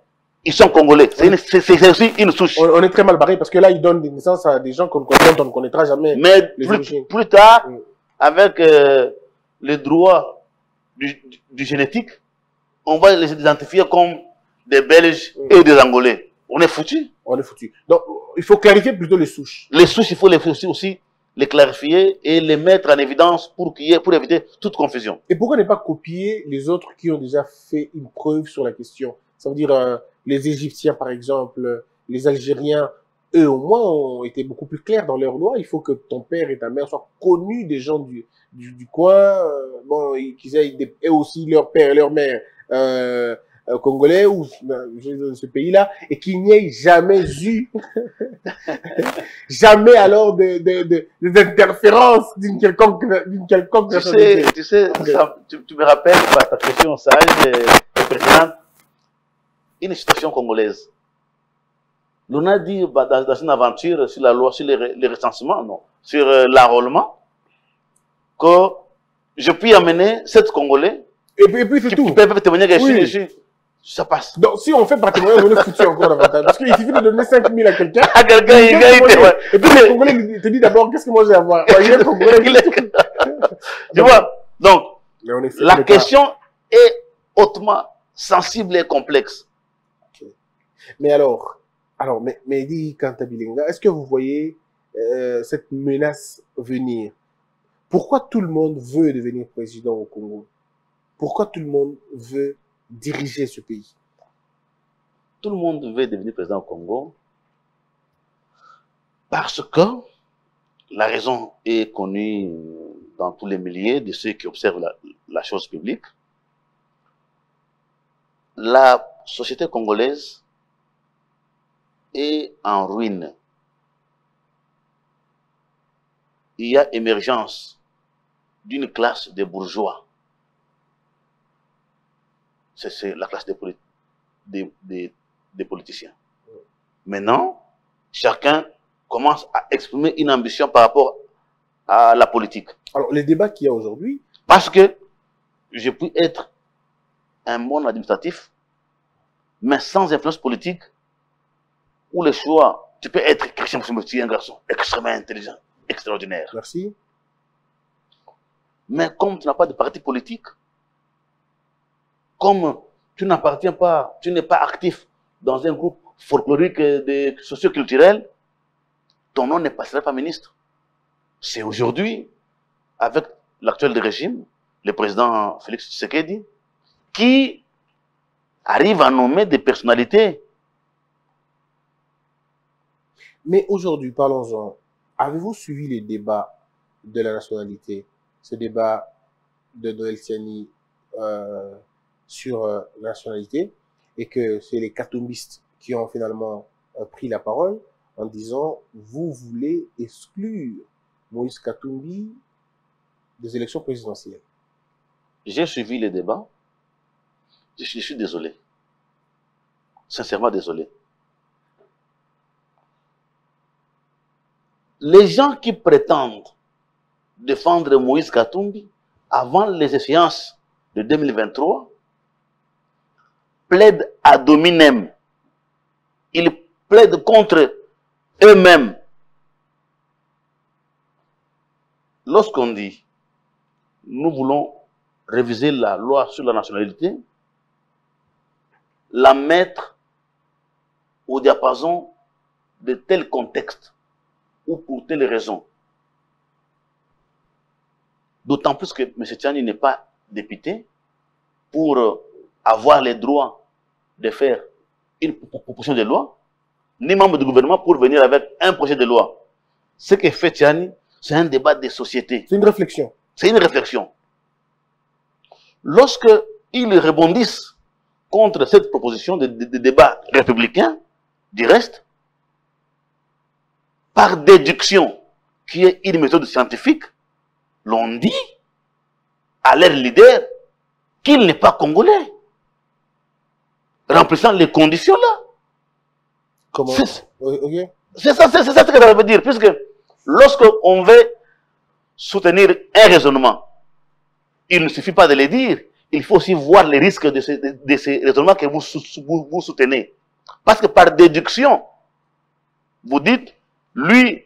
ils sont congolais. C'est une- c'est- c'est aussi une souche. On, on est très mal barré parce que là, ils donnent des naissances à des gens qu'on connaît, on ne connaîtra jamais. Mais les plus, origines. plus tard, Mm. avec euh, les droits du, du- du génétique, on va les identifier comme des Belges Mm. et des Angolais. On est foutus. On est foutu. Donc, il faut clarifier plutôt les souches. Les souches, il faut les aussi, aussi les clarifier et les mettre en évidence pour, qu'il y ait, pour éviter toute confusion. Et pourquoi ne pas copier les autres qui ont déjà fait une preuve sur la question? Ça veut dire euh, les Égyptiens, par exemple, les Algériens, eux au moins ont été beaucoup plus clairs dans leurs lois. Il faut que ton père et ta mère soient connus des gens du, du, du coin, euh, bon, et qu'ils aient des, et aussi leur père et leur mère euh, euh, congolais ou dans ce pays-là, et qu'il n'y ait jamais eu, jamais alors de, de, de, d'interférence d'une quelconque, d'une quelconque Tu nationalité. sais, tu, sais ça, tu, tu me rappelles par ta question sage et précédente, une situation congolaise. L'on a dit bah, dans, dans une aventure sur la loi, sur les, les recensements, non, sur euh, l'enrôlement, que je puis amener sept Congolais Et puis, et puis c'est qui, tout. qui peuvent témoigner que je Oui. suis, je suis- ça passe. Donc, si on fait par témoignage, on est foutu encore davantage. Parce qu'il suffit de donner cinq mille à quelqu'un. À quelqu'un, il il gagne, témoigner. témoigne. Et puis, le Congolais te dit d'abord, qu'est-ce que moi j'ai à voir? Ouais, il est Congolais. Il est- Tu vois, donc, Mais on est la on est question est hautement sensible et complexe. pas- Mais alors, alors, mais, mais dit Kantabilinga, est-ce que vous voyez euh, cette menace venir? Pourquoi tout le monde veut devenir président au Congo? Pourquoi tout le monde veut diriger ce pays? Tout le monde veut devenir président au Congo parce que la raison est connue dans tous les milliers de ceux qui observent la, la chose publique. La société congolaise est en ruine. Il y a émergence d'une classe de bourgeois. C'est la classe des, polit des, des, des politiciens. Maintenant, chacun commence à exprimer une ambition par rapport à la politique. Alors, les débats qu'il y a aujourd'hui, Parce que je peux être un bon administratif, mais sans influence politique, où le choix, tu peux être Christian Moussoumouti, un garçon extrêmement intelligent, extraordinaire. merci. Mais comme tu n'as pas de parti politique, comme tu n'appartiens pas, tu n'es pas actif dans un groupe folklorique de socio-culturel, ton nom ne passera pas ministre. C'est aujourd'hui, avec l'actuel régime, le président Félix Tshisekedi, qui arrive à nommer des personnalités. Mais aujourd'hui, parlons-en. Avez-vous suivi les débats de la nationalité? Ce débat de Noël Tiani euh, sur euh, la nationalité, et que c'est les katombistes qui ont finalement euh, pris la parole en disant « Vous voulez exclure Moïse Katumbi des élections présidentielles ». J'ai suivi les débats. Je suis, je suis désolé. Sincèrement désolé. Les gens qui prétendent défendre Moïse Katumbi avant les échéances de deux mille vingt-trois plaident ad hominem. Ils plaident contre eux-mêmes. Lorsqu'on dit nous voulons réviser la loi sur la nationalité, la mettre au diapason de tel contexte ou pour telle raison. D'autant plus que M. Tiani n'est pas député pour avoir les droits de faire une proposition de loi, ni membre du gouvernement pour venir avec un projet de loi. Ce que fait Tiani, c'est un débat de société. C'est une réflexion. C'est une réflexion. Lorsque ils rebondissent contre cette proposition de, de, de débat républicain, du reste, par déduction, qui est une méthode scientifique, l'on dit à leur leader qu'il n'est pas congolais, remplissant les conditions là. Comment? C'est Ok. c'est ça, c'est ça ce que ça veut dire, puisque lorsqu'on veut soutenir un raisonnement, il ne suffit pas de le dire, il faut aussi voir les risques de ces, de, de ces raisonnements que vous, vous, vous soutenez. Parce que par déduction, vous dites, lui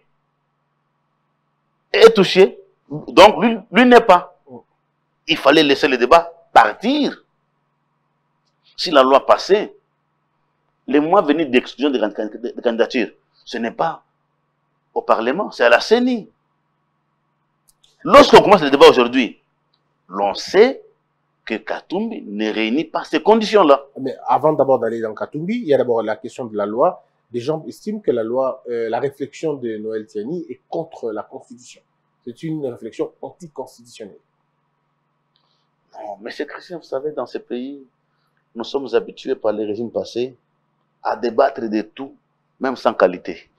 est touché, donc lui, lui n'est pas. Il fallait laisser le débat partir. Si la loi passait, les mois venus d'exclusion de, de, de candidature, ce n'est pas au Parlement, c'est à la C E N I. Lorsqu'on commence le débat aujourd'hui, l'on sait que Katumbi ne réunit pas ces conditions-là. Mais avant d'abord d'aller dans Katumbi, il y a d'abord la question de la loi. Des gens estiment que la loi, euh, la réflexion de Noël Tiani est contre la Constitution. C'est une réflexion anticonstitutionnelle. Non, mais c'est Christian, vous savez, dans ces pays, nous sommes habitués par les régimes passés à débattre de tout, même sans qualité.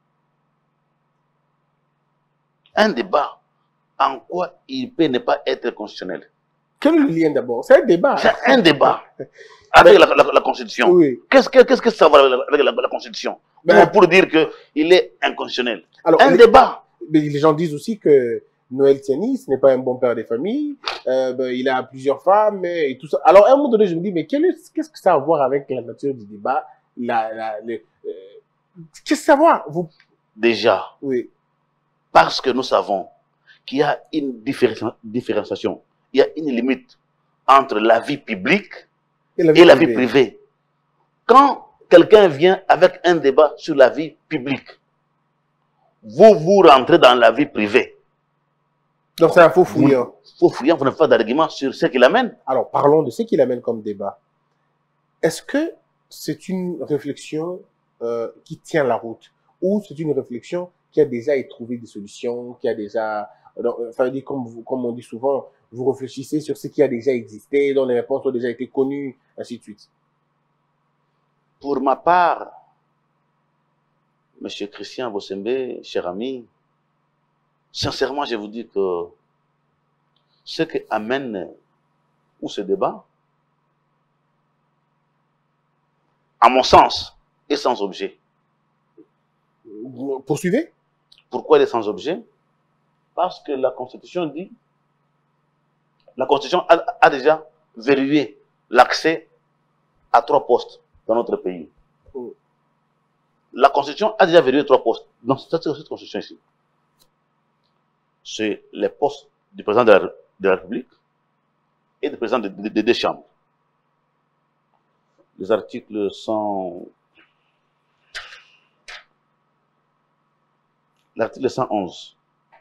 Un débat, en quoi il peut ne pas être constitutionnel? Quel est le lien d'abord? C'est un débat. C'est un débat avec la, la, la Constitution. Oui. Qu'est-ce que, qu'est-ce que ça va avec, la, avec la, la Constitution? Ben, pour, pour dire qu'il est inconstitutionnel. Alors, un les, débat. Mais les gens disent aussi que Noël Tiani, ce n'est pas un bon père des familles, euh, ben, il a plusieurs femmes et tout ça. Alors, à un moment donné, je me dis, mais qu'est-ce que ça a à voir avec la nature du débat? La, la, le, euh, qu'est-ce que ça a à voir? Vous... Déjà, oui. Parce que nous savons qu'il y a une différenciation, il y a une limite entre la vie publique et la vie, et la vie privée. Quand quelqu'un vient avec un débat sur la vie publique, vous vous rentrez dans la vie privée. Donc c'est un faux fouillant. Faux fouillant, vous n'avez pas d'argument sur ce qu'il amène. Alors parlons de ce qu'il amène comme débat. Est-ce que c'est une réflexion euh, qui tient la route ou c'est une réflexion qui a déjà éprouvé des solutions, qui a déjà... Enfin, comme, comme on dit souvent, vous réfléchissez sur ce qui a déjà existé, dont les réponses ont déjà été connues, ainsi de suite. Pour ma part, Monsieur Christian Bossembe, cher ami, sincèrement, je vous dis que ce qui amène où ce débat, à mon sens, est sans objet. Poursuivez. Pourquoi il est sans objet? Parce que la Constitution dit, la Constitution a, a déjà verrouillé l'accès à trois postes dans notre pays. Oh. La Constitution a déjà verrouillé trois postes dans cette, cette Constitution ici. C'est les postes du président de la, de la République et du président des de, de deux chambres. Les articles cent... L'article cent onze.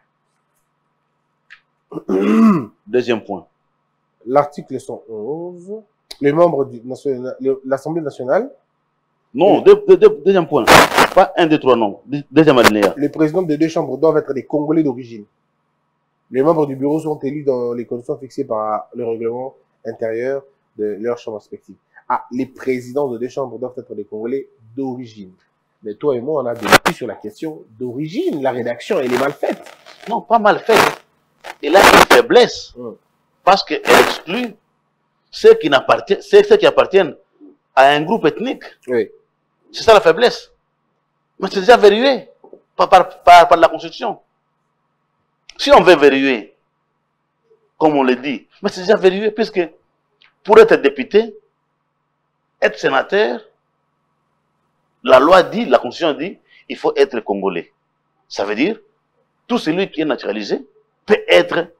Deuxième point. L'article cent onze. Les membres de l'Assemblée nationale. Non, deux, deux, deux, deuxième point. Pas un, deux, trois, non. Deuxième alinéa. Les présidents des deux chambres doivent être des Congolais d'origine. Les membres du bureau sont élus dans les conditions fixées par le règlement intérieur de leur chambre respective. Ah, les présidents de deux chambres doivent être des Congolais d'origine. Mais toi et moi, on a débattu sur la question d'origine. La rédaction, elle est mal faite. Non, pas mal faite. Elle a une faiblesse. Hum. Parce qu'elle exclut ceux qui, ceux qui appartiennent à un groupe ethnique. Oui. C'est ça la faiblesse. Mais c'est déjà verrouillé par, par, par, par la Constitution. Si on veut verrouiller, comme on le dit, mais c'est déjà verrouillé puisque pour être député, être sénateur, la loi dit, la Constitution dit, il faut être congolais. Ça veut dire, tout celui qui est naturalisé peut être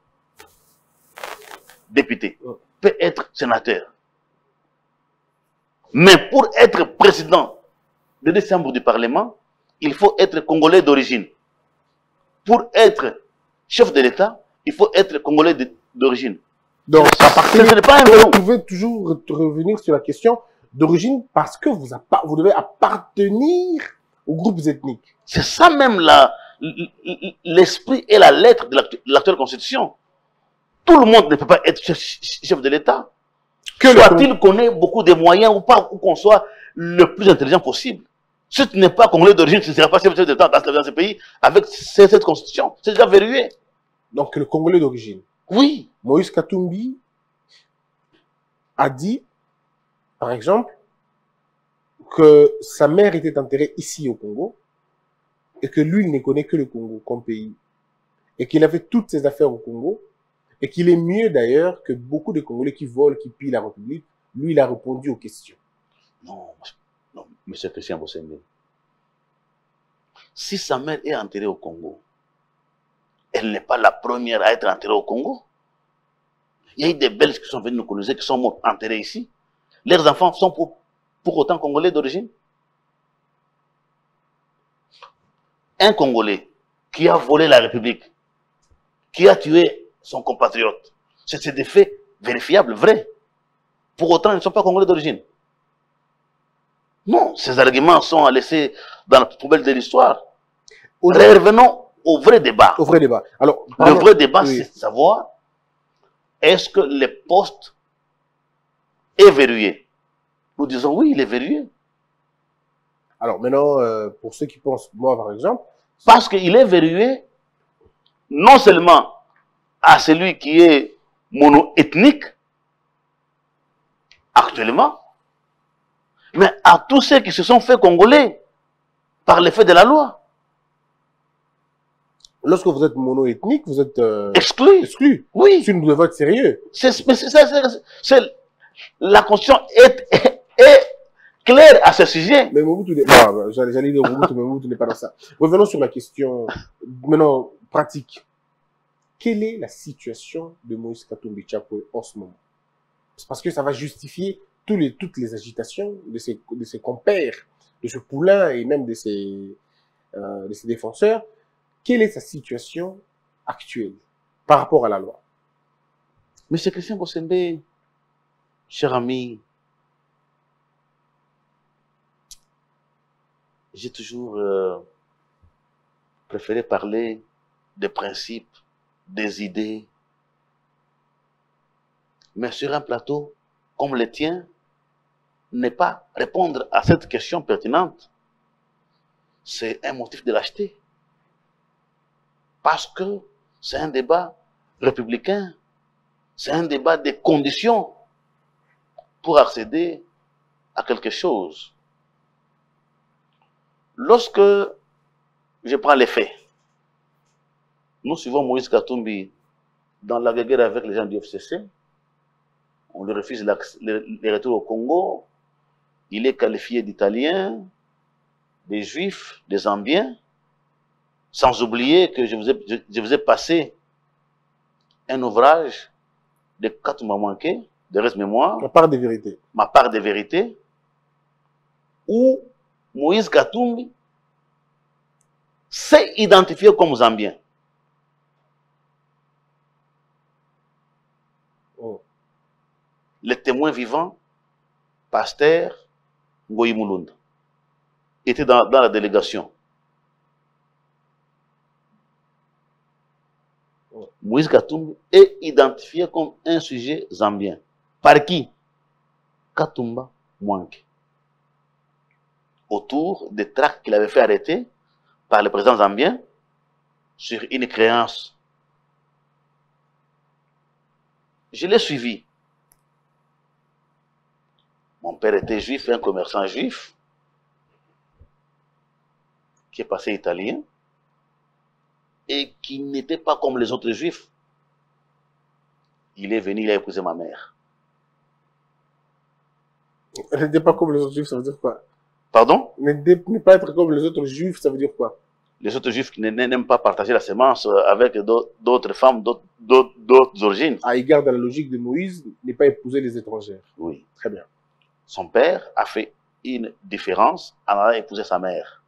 député, peut être sénateur. Mais pour être président de décembre du Parlement, il faut être congolais d'origine. Pour être chef de l'État, il faut être congolais d'origine. Donc, à partir ce n'est pas un vélo. Vous pouvez toujours revenir sur la question d'origine parce que vous, vous devez appartenir aux groupes ethniques. C'est ça même l'esprit et la lettre de l'actuelle Constitution. Tout le monde ne peut pas être chef, chef de l'État. Soit-il qu'on ait beaucoup de moyens ou pas, ou qu'on soit le plus intelligent possible. Si tu n'es pas congolais d'origine, tu ne seras pas chef de l'État dans ce pays avec cette Constitution. C'est déjà verrouillé. Donc le Congolais d'origine. Oui. Moïse Katumbi a dit, par exemple, que sa mère était enterrée ici au Congo et que lui, il ne connaît que le Congo comme pays et qu'il avait toutes ses affaires au Congo et qu'il est mieux d'ailleurs que beaucoup de Congolais qui volent, qui pillent la République. Lui, il a répondu aux questions. Non, Non, M. Christian Bossembe. Si sa mère est enterrée au Congo, elle n'est pas la première à être enterrée au Congo. Il y a eu des Belges qui sont venus nous coloniser, qui sont morts enterrés ici. Leurs enfants sont pour, pour autant Congolais d'origine. Un Congolais qui a volé la République, qui a tué son compatriote, c'est des faits vérifiables, vrais. Pour autant, ils ne sont pas Congolais d'origine. Non, ces arguments sont à laisser dans la poubelle de l'histoire. Revenons au vrai débat. Au vrai débat. Alors, le pardon, vrai débat, oui. c'est de savoir, est-ce que le poste est verrouillé? Nous disons oui, il est verrouillé. Alors maintenant, euh, pour ceux qui pensent, moi par exemple, Parce qu'il est verrouillé, non seulement à celui qui est mono-ethnique, actuellement, mais à tous ceux qui se sont fait congolais par l'effet de la loi. lorsque vous êtes mono-ethnique, vous êtes euh, Exclu. exclu. Oui. Si nous devons être sérieux. C'est, c'est, c'est, c'est, la Constitution est, est, est claire à ce sujet. Mais Mobutu n'est pas, bah, j'allais j'allais dire Mobutu, mais Mobutu n'est pas dans ça. Revenons sur la question, maintenant, pratique. Quelle est la situation de Moïse Katumbi Chapwe en ce moment? C'est parce que ça va justifier tous les, toutes les agitations de ses, de ses compères, de ce poulain et même de ses, euh, de ses défenseurs. Quelle est sa situation actuelle par rapport à la loi? Monsieur Christian Bossembe, cher ami, j'ai toujours euh, préféré parler des principes, des idées. Mais sur un plateau comme le tien, ne pas répondre à cette question pertinente, c'est un motif de lâcheté. Parce que c'est un débat républicain, c'est un débat des conditions pour accéder à quelque chose. Lorsque je prends les faits, nous suivons Moïse Katumbi dans la guerre avec les gens du F C C, on lui refuse le retour au Congo, il est qualifié d'Italien, des Juifs, des Zambiens, sans oublier que je vous ai, je, je vous ai passé un ouvrage de Katumba Manqué, de reste mémoire, La part des vérités. ma part de vérité, où Moïse Katumbi s'est identifié comme Zambien. Oh. Le témoin vivant, Pasteur Ngoyi Mulunda, était dans, dans la délégation. Oh. Moïse Katumbi est identifié comme un sujet zambien. Par qui? Katumba Mwanke. Autour des tracts qu'il avait fait arrêter par le président zambien sur une créance. Je l'ai suivi. Mon père était juif, un commerçant juif, qui est passé italien, et qui n'était pas comme les autres juifs. Il est venu, il a épousé ma mère. Elle n'était pas comme les autres juifs, ça veut dire quoi? Pardon? Ne, ne pas être comme les autres juifs, ça veut dire quoi? Les autres juifs qui n'aiment pas partager la sémence avec d'autres femmes, d'autres origines. À égard de la logique de Moïse, ne pas épouser les étrangères. Oui. Très bien. Son père a fait une différence en allant épouser sa mère.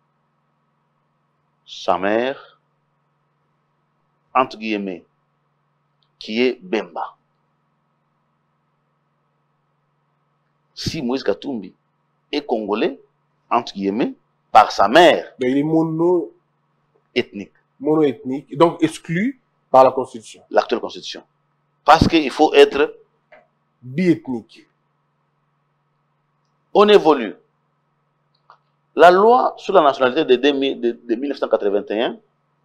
Sa mère, entre guillemets, qui est Bemba. Si Moïse Katumbi est congolais, entre guillemets, par sa mère. Mais il est mono... ethnique. Mono-ethnique, donc exclu par la Constitution. L'actuelle Constitution. Parce qu'il faut être Biethnique. On évolue. La loi sur la nationalité de, de, de mille neuf cent quatre-vingt-un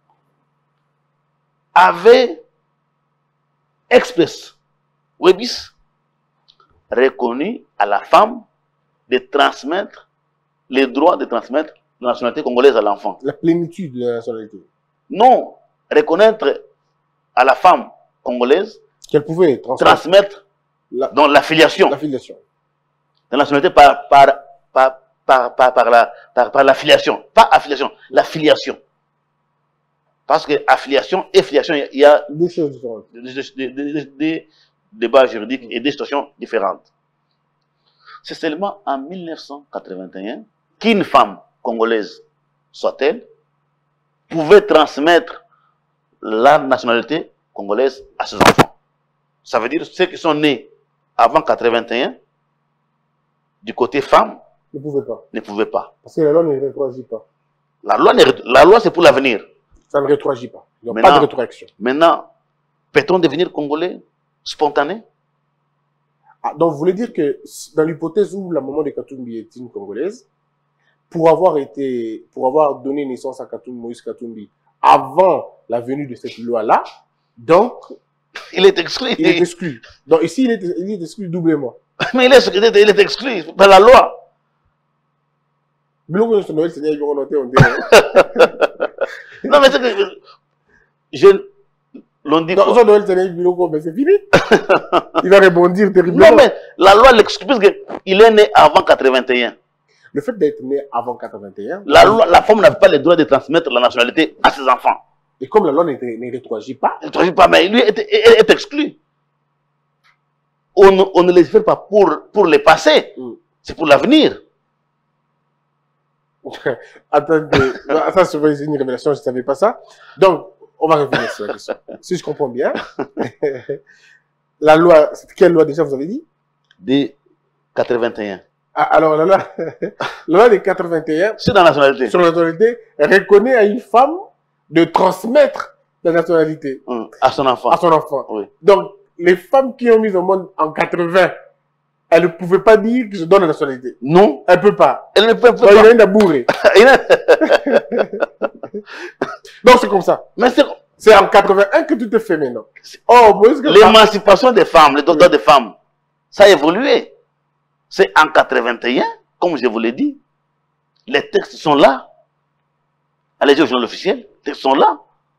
avait express Webis reconnu à la femme de transmettre les droits de transmettre la nationalité congolaise à l'enfant. La plénitude de la nationalité. Non, reconnaître à la femme congolaise Qu'elle pouvait transmettre, transmettre la, dans l'affiliation. l'affiliation. La nationalité par, par, par, par, par, par, la, par, par la filiation. Pas affiliation, la filiation. Parce que affiliation et filiation, il y a Deux choses différentes. des, des, des, des, des débats juridiques et des situations différentes. C'est seulement en mille neuf cent quatre-vingt-un qu'une femme congolaise, soit-elle, pouvait transmettre la nationalité congolaise à ses enfants. Ça veut dire ceux qui sont nés avant quatre-vingt-un, du côté femme, Ne pouvez pas. ne pouvaient pas. Parce que la loi ne rétroagit pas. La loi, la loi c'est pour l'avenir. Ça ne rétroagit pas. Il n'y a Maintenant- pas de rétroaction. Maintenant, peut-on devenir congolais spontané? Ah, donc, vous voulez dire que dans l'hypothèse où la maman de Katumbi est une Congolaise, pour avoir été, pour avoir donné naissance à Katumbi, Moïse Katumbi, avant la venue de cette loi-là, donc, Il est exclu. il est exclu. Donc, ici, il est, il est exclu doublement. Mais il est, il est exclu par la loi. Biloko nyonso Noël, Seigneur, ils vont noter, on dirait. Non, mais c'est que. Je. L'on dit Non, quoi? ça, Noël, Seigneur, Biloko, mais c'est fini. Il va rebondir terriblement. Non, mais la loi l'exclut, parce qu'il est né avant quatre-vingt-un. Le fait d'être né avant quatre-vingt-un, La, loi, la femme n'avait pas le droit de transmettre la nationalité à ses enfants. et comme la loi ne, ne rétroagit pas, Elle ne transmet pas, mais lui est, est, est exclu. On, ne- on ne légifère pas pour, pour le passé, Mm. c'est pour l'avenir. attendez, ça c'est une révélation, je ne savais pas ça. Donc, on va revenir sur la question. Si je comprends bien, la loi, c'est quelle loi déjà vous avez dit? De quatre-vingt-un. Ah, alors, la loi, la loi de quatre-vingt-un C'est dans la nationalité. sur la nationalité reconnaît à une femme de transmettre la nationalité Hum, à son enfant. à son enfant. Oui. Donc, les femmes qui ont mis au monde en quatre-vingts, elles ne pouvaient pas dire que je donne la nationalité. Non, Elles ne peuvent pas. elle ne peut, peut Donc, il y pas. a une abourée. Donc, c'est comme ça. Mais c'est C'est en quatre-vingt-un que tout est fait maintenant. Oh, Moïse, que- l'émancipation des femmes, les droits des femmes, ça a évolué. C'est en quatre-vingt-un, comme je vous l'ai dit, les textes sont là. Allez-y au journal officiel, les textes sont là.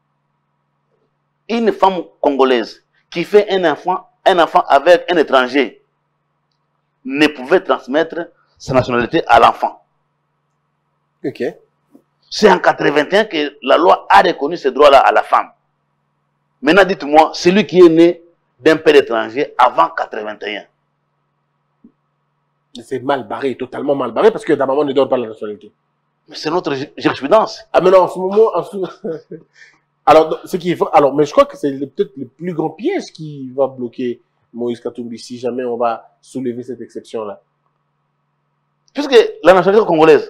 Une femme congolaise qui fait un enfant, un enfant avec un étranger ne pouvait transmettre sa nationalité à l'enfant. Ok. C'est en quatre-vingt-un que la loi a reconnu ce droit-là à la femme. Maintenant, dites-moi, celui qui est né d'un père étranger avant quatre-vingt-un, C'est mal barré, totalement mal barré, parce que ta maman ne donne pas la nationalité. mais c'est notre ju- jurisprudence. Ah, maintenant, en ce moment, en ce... alors, donc, ce qui est vrai- alors, mais je crois que c'est le- peut-être le plus grand piège qui va bloquer Moïse Katumbi si jamais on va soulever cette exception-là. Puisque la nationalité congolaise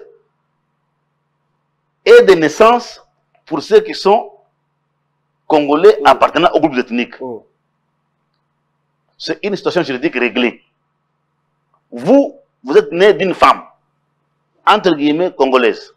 est de naissance pour ceux qui sont congolais appartenant au groupe ethnique. Oh. C'est une situation juridique réglée. Vous, vous êtes né d'une femme, entre guillemets, congolaise.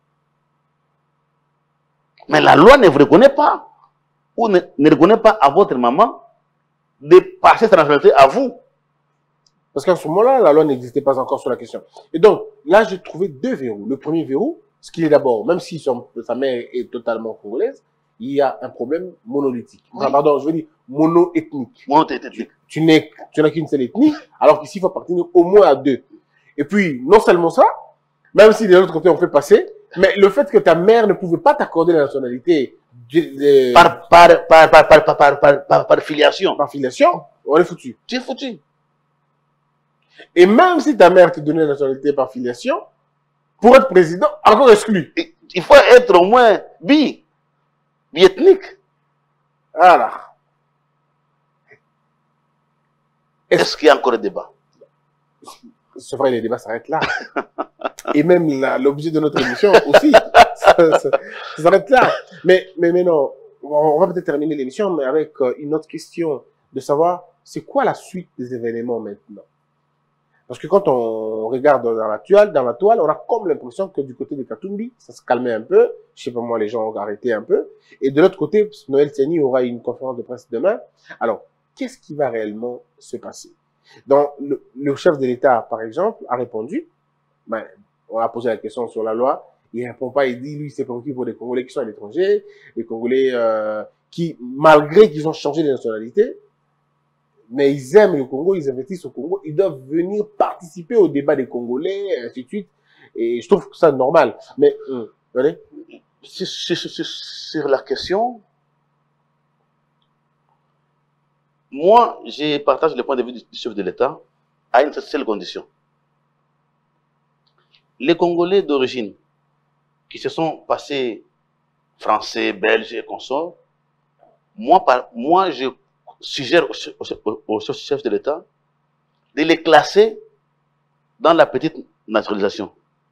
Mais la loi ne vous reconnaît pas, ou ne, ne reconnaît pas à votre maman de passer sa nationalité à vous. Parce qu'à ce moment-là, la loi n'existait pas encore sur la question. Et donc, là, j'ai trouvé deux verrous. Le premier verrou, ce qu'il est d'abord, même si son- sa mère est totalement congolaise, il y a un problème monolithique. Enfin, Oui. pardon, je veux dire mono-ethnique. Moi, t'es ethnique. Tu n'es, tu n'as qu'une seule ethnie, alors qu'ici, il faut appartenir au moins à deux. Et puis, non seulement ça, même si de l'autre côté, on fait passer, mais le fait que ta mère ne pouvait pas t'accorder la nationalité de, de- Par, par, par, par, par, par, par, par, par, par filiation. par filiation, on est foutu. Tu es foutu. Et même si ta mère te donnait la nationalité par filiation, pour être président, encore exclu. Et il faut être au moins bi, bi-ethnique. Voilà. Est-ce qu'il y a encore un débat? C'est vrai, les débats s'arrêtent là. Et même la- l'objet de notre émission aussi, ça, ça- ça s'arrête là. Mais, mais, mais non, on va peut-être terminer l'émission, mais avec euh, une autre question de savoir, c'est quoi la suite des événements maintenant? Parce que quand on regarde dans la toile, dans la toile, on a comme l'impression que du côté de Katumbi, ça se calmait un peu. Je sais pas moi, les gens ont arrêté un peu. Et de l'autre côté, Noël Tiani aura une conférence de presse demain. Alors, qu'est-ce qui va réellement se passer? Donc, le, le chef de l'État, par exemple, a répondu. Ben, on a posé la question sur la loi. Il répond pas. Il dit, lui, c'est préoccupé pour des Congolais qui sont à l'étranger, des Congolais euh, qui, malgré qu'ils ont changé de nationalité, mais ils aiment le Congo, ils investissent au Congo, ils doivent venir participer au débat des Congolais, et ainsi de suite. Et je trouve que ça normal. Mais, hum, allez. Sur, sur, sur, sur la question, moi, je partage le point de vue du chef de l'État à une seule condition. Les Congolais d'origine qui se sont passés français, belges et consorts, moi, par, moi je suggère au, au, au chef de l'État de les classer dans la petite naturalisation.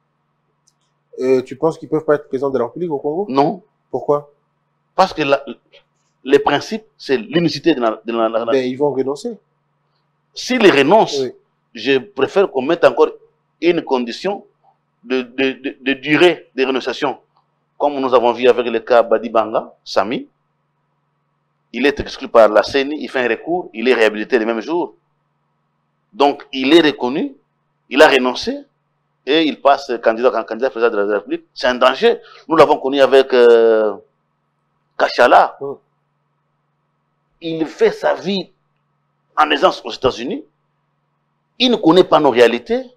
Euh, tu penses qu'ils peuvent pas être présidents de la République au Congo? Non. Pourquoi? Parce que la, le principe, c'est l'unicité de la, de la, la... Ben, ils vont renoncer. S'ils renoncent, oui. Je préfère qu'on mette encore une condition de, de, de, de durée de renonciation. Comme nous avons vu avec le cas Badibanga, Sami, il est exclu par la C E N I, il fait un recours, il est réhabilité le même jour. Donc, il est reconnu, il a renoncé, et il passe candidat, candidat président de la République. C'est un danger. Nous l'avons connu avec euh, Kachala. Mm. Il fait sa vie en aisance aux États-Unis. Il ne connaît pas nos réalités.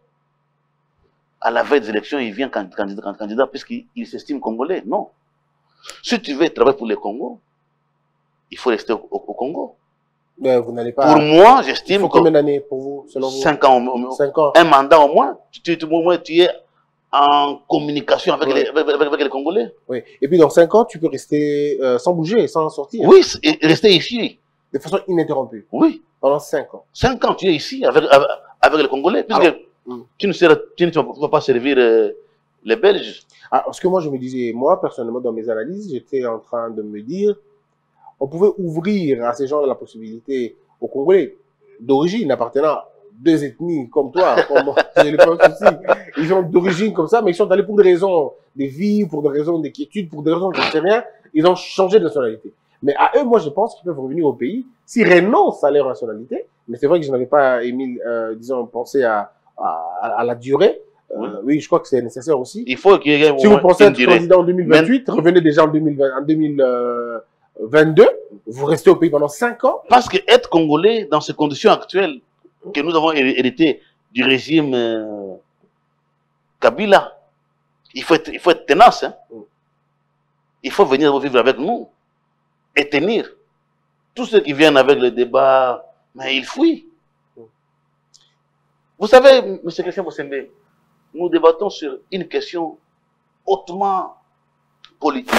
À la veille des élections, il vient candidat, candidat puisqu'il s'estime congolais. Non. Si tu veux travailler pour le Congo, il faut rester au, au, au Congo. Mais vous n'allez pas. Pour moi, j'estime que. Combien d'années pour vous, selon vous? Cinq ans au moins. Cinq ans. Un mandat au moins. Tu, tu, au moins, tu es en communication avec, oui. les, avec, avec, avec les Congolais. Oui. Et puis dans cinq ans, tu peux rester euh, sans bouger, sans sortir. Oui, et rester ici. De façon ininterrompue. Oui. Pendant cinq ans. Cinq ans, tu es ici avec, avec, avec les Congolais. Puisque Alors, hum. tu, ne seras, tu ne vas pas servir euh, les Belges. Ah, parce que moi, je me disais, moi, personnellement, dans mes analyses, j'étais en train de me dire, on pouvait ouvrir à ces gens la possibilité aux Congolais d'origine appartenant à deux ethnies comme toi, comme moi, j'ai pas de souci. Ils sont d'origine comme ça, mais ils sont allés pour des raisons de vie, pour des raisons d'inquiétude, pour des raisons je ne sais rien. Ils ont changé de nationalité. Mais à eux, moi, je pense qu'ils peuvent revenir au pays s'ils renoncent à leur nationalité. Mais c'est vrai que je n'avais pas, Émile, euh, disons, pensé à, à, à la durée. Euh, oui. oui, je crois que c'est nécessaire aussi. Il faut qu'il y ait si vous pensez être candidat en deux mille vingt-huit, même... revenez déjà en, deux mille vingt, en deux mille vingt-deux, vous restez au pays pendant cinq ans. Parce que être congolais dans ces conditions actuelles que nous avons héritées du régime euh, Kabila, il faut être, il faut être tenace. Hein. Il faut venir vivre avec nous et tenir. Tous ceux qui viennent avec le débat, mais ils fuient. Vous savez, M. Christian Bossembe, nous débattons sur une question hautement politique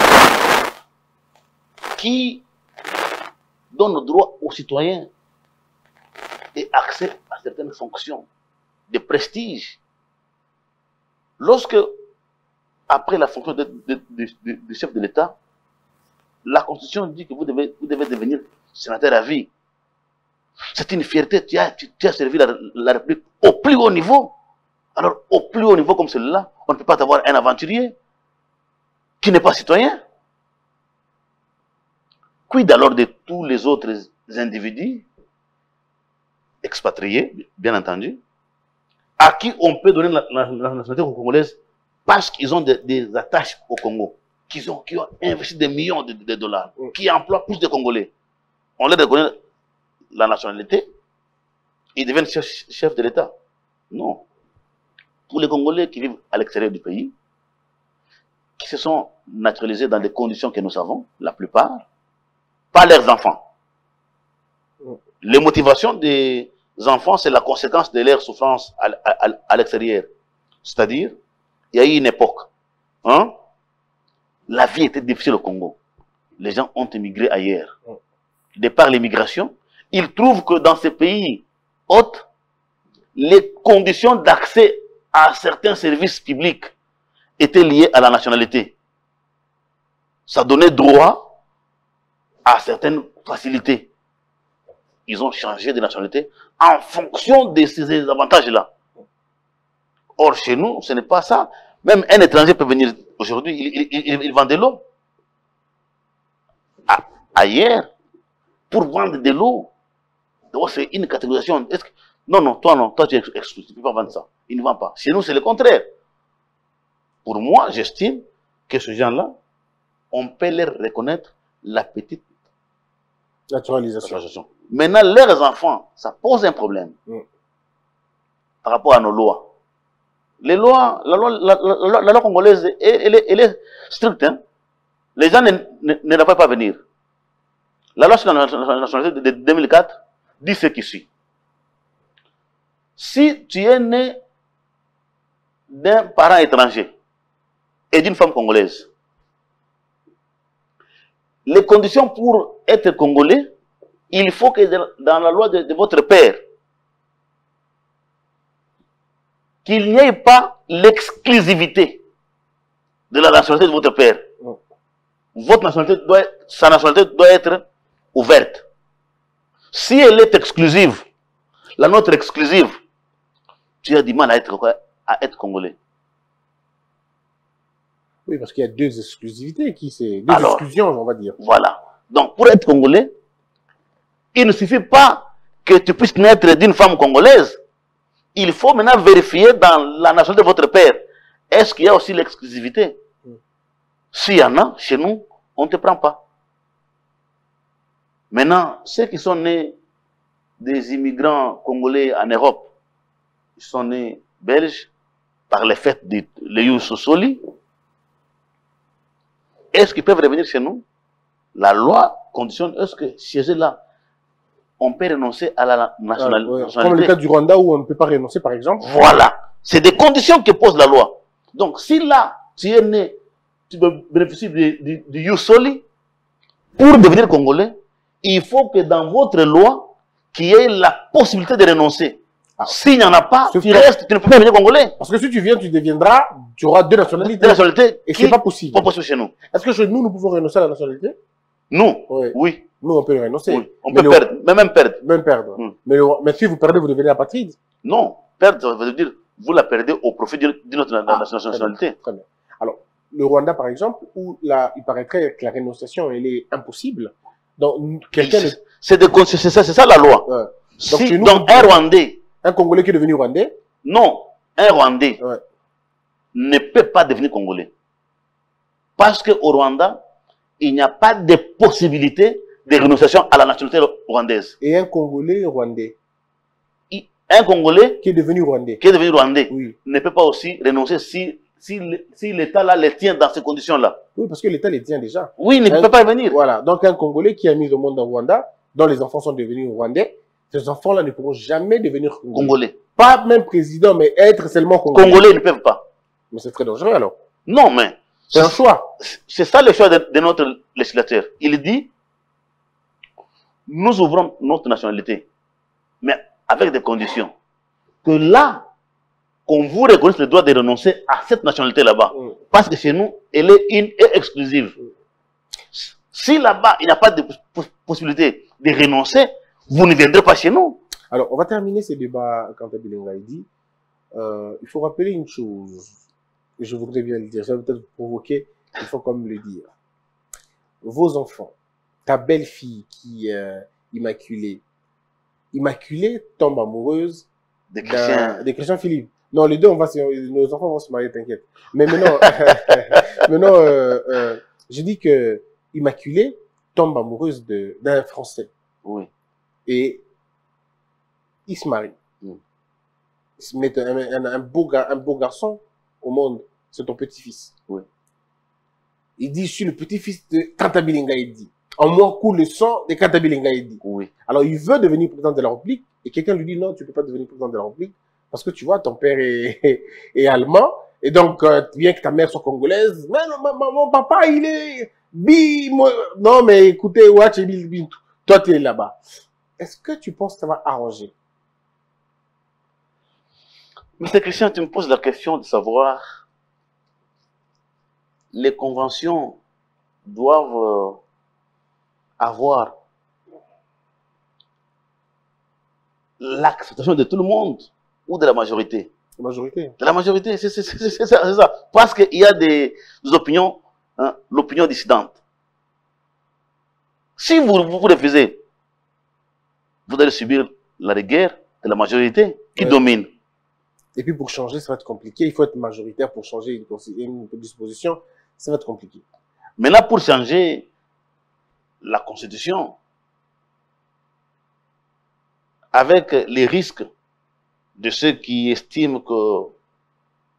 qui donne le droit aux citoyens et accès à certaines fonctions de prestige. Lorsque, après la fonction de, de, de, de, de chef de l'État, la Constitution dit que vous devez, vous devez devenir sénateur à vie. C'est une fierté, tu as, tu, tu as servi la, la République au plus haut niveau. Alors, au plus haut niveau comme celui-là, on ne peut pas avoir un aventurier qui n'est pas citoyen. Quid alors de tous les autres individus, expatriés, bien entendu, à qui on peut donner la, la, la nationalité congolaise parce qu'ils ont des, des attaches au Congo, qu'ils ont, qui ont investi des millions de, de dollars, qui emploient plus de Congolais. On leur reconnaît la nationalité, ils deviennent chef, chef de l'État. Non. Pour les Congolais qui vivent à l'extérieur du pays, qui se sont naturalisés dans des conditions que nous savons, la plupart, pas leurs enfants. Les motivations des enfants, c'est la conséquence de leur souffrance à, à, à l'extérieur. C'est-à-dire, il y a eu une époque, hein, la vie était difficile au Congo. Les gens ont émigré ailleurs. De par l'immigration, ils trouvent que dans ces pays hôtes, les conditions d'accès à certains services publics étaient liées à la nationalité. Ça donnait droit à certaines facilités. Ils ont changé de nationalité en fonction de ces avantages-là. Or, chez nous, ce n'est pas ça. Même un étranger peut venir aujourd'hui, il, il, il, il vend de l'eau. Ailleurs, pour vendre de l'eau, c'est une catégorisation. Que... Non, non, toi non, toi tu es exclu, tu ne peux pas vendre ça. Il ne vend pas. Chez nous, c'est le contraire. Pour moi, j'estime que ces gens-là, on peut leur reconnaître la petite naturalisation. naturalisation. Maintenant, leurs enfants, ça pose un problème mm. par rapport à nos lois. Les lois, la loi, la, la, la, la loi congolaise, elle, elle, est, elle est stricte. Hein? Les gens ne, ne, ne doivent pas venir. La loi sur la nationalité de deux mille quatre dit ce qui suit. Si tu es né d'un parent étranger et d'une femme congolaise, les conditions pour être congolais, il faut que dans la loi de, de votre père, qu'il n'y ait pas l'exclusivité de la nationalité de votre père. Votre nationalité doit, sa nationalité doit être ouverte. Si elle est exclusive, la nôtre exclusive, tu as du mal à être, à être congolais. Oui, parce qu'il y a deux exclusivités, qui c'est deux Alors, exclusions, on va dire. Voilà. Donc, pour être congolais, il ne suffit pas que tu puisses naître d'une femme congolaise. Il faut maintenant vérifier dans la nationalité de votre père, est-ce qu'il y a aussi l'exclusivité? Mm. S'il y en a, chez nous, on ne te prend pas. Maintenant, ceux qui sont nés des immigrants congolais en Europe, ils sont nés belges par les fêtes de l'Eyou Sossoli. Est-ce qu'ils peuvent revenir chez nous? La loi conditionne, est-ce que chez eux là, on peut renoncer à la nationalité? Ah, ouais. Comme le cas du Rwanda où on ne peut pas renoncer, par exemple. Voilà. C'est des conditions que pose la loi. Donc, si là, tu es né, tu peux bénéficier du, du, du Youssoli, pour devenir congolais, il faut que dans votre loi, qu'il y ait la possibilité de renoncer. Ah. S'il n'y en a pas, tu restes, tu ne peux pas devenir congolais. Parce que si tu viens, tu deviendras, tu auras deux nationalités. Deux nationalités. Et c'est pas possible. Pas possible chez nous. Est-ce que chez nous, nous pouvons renoncer à la nationalité? Nous? Oui. Oui. Nous, on peut renoncer. Oui. On mais peut le... perdre, mais même perdre. Même perdre. Mm. Mais, le... mais si vous perdez, vous devenez apatride. Non. Perdre, ça veut dire, vous la perdez au profit d'une autre ah, nationalité. Très bien. Très bien. Alors, le Rwanda, par exemple, où là, il paraîtrait que la rénonciation, elle est impossible. Donc, quelqu'un. C'est ça, c'est ça la loi. Ouais. Donc, si, nous, donc un Rwandais. Un Congolais qui est devenu Rwandais? Non. Un Rwandais ouais. ne peut pas devenir Congolais. Parce qu'au Rwanda, il n'y a pas de possibilité de rénonciation à la nationalité rwandaise. Et un Congolais Rwandais? Un Congolais qui est devenu Rwandais, qui est devenu Rwandais oui. ne peut pas aussi renoncer si, si, si l'État là les tient dans ces conditions-là. Oui, parce que l'État les tient déjà. Oui, il ne un, peut pas venir. Voilà. Donc un Congolais qui a mis au monde en Rwanda, dont les enfants sont devenus Rwandais, ces enfants-là ne pourront jamais devenir Congolais. Congolais. Pas même président, mais être seulement Congolais. Congolais ne peuvent pas. Mais c'est très dangereux alors. Non, mais c'est un choix. C'est ça le choix de, de notre législateur. Il dit, nous ouvrons notre nationalité, mais avec des conditions. Que là, qu'on vous reconnaisse le droit de renoncer à cette nationalité là-bas. Mm. Parce que chez nous, elle est une et exclusive. Mm. Si là-bas, il n'y a pas de possibilité de renoncer, vous ne viendrez pas chez nous. Alors, on va terminer ce débat quand Bilinga dit. Euh, il faut rappeler une chose. Je voudrais bien le dire. Ça va peut-être vous provoquer. Il faut quand même le dire. Vos enfants, ta belle-fille qui est euh, immaculée, immaculée tombe amoureuse des chrétiens. Des chrétiens Philippe. Non, les deux, on va se, nos enfants vont se marier, t'inquiète. Mais maintenant, maintenant euh, euh, je dis que Immaculée tombe amoureuse d'un Français. Oui. Et ils se marient. Mm. Ils se mettent un, un, un, beau, un beau garçon au monde. C'est ton petit-fils. Oui. Il dit, je suis le petit-fils de Kantabilinga, il dit. En moi coule le sang de Kantabilinga, il dit. Oui. Alors, il veut devenir président de la République. Et quelqu'un lui dit, non, tu ne peux pas devenir président de la République. Parce que tu vois, ton père est, est, est allemand. Et donc, euh, bien que ta mère soit congolaise. Mais non, mon, mon papa, il est... Bi, moi, non, mais écoutez, watch et Bill, toi, tu es là-bas. Est-ce que tu penses que ça va arranger? Monsieur Christian, tu me poses la question de savoir, les conventions doivent euh, avoir l'acceptation de tout le monde ou de la majorité? La majorité. De la majorité, c'est ça, c'est ça. Parce qu'il y a des, des opinions, hein, l'opinion dissidente. Si vous, vous, vous refusez, vous allez subir la guerre de la majorité qui ouais. domine. Et puis pour changer, ça va être compliqué. Il faut être majoritaire pour changer une, une disposition. Ça va être compliqué. Maintenant, pour changer la Constitution, avec les risques de ceux qui estiment que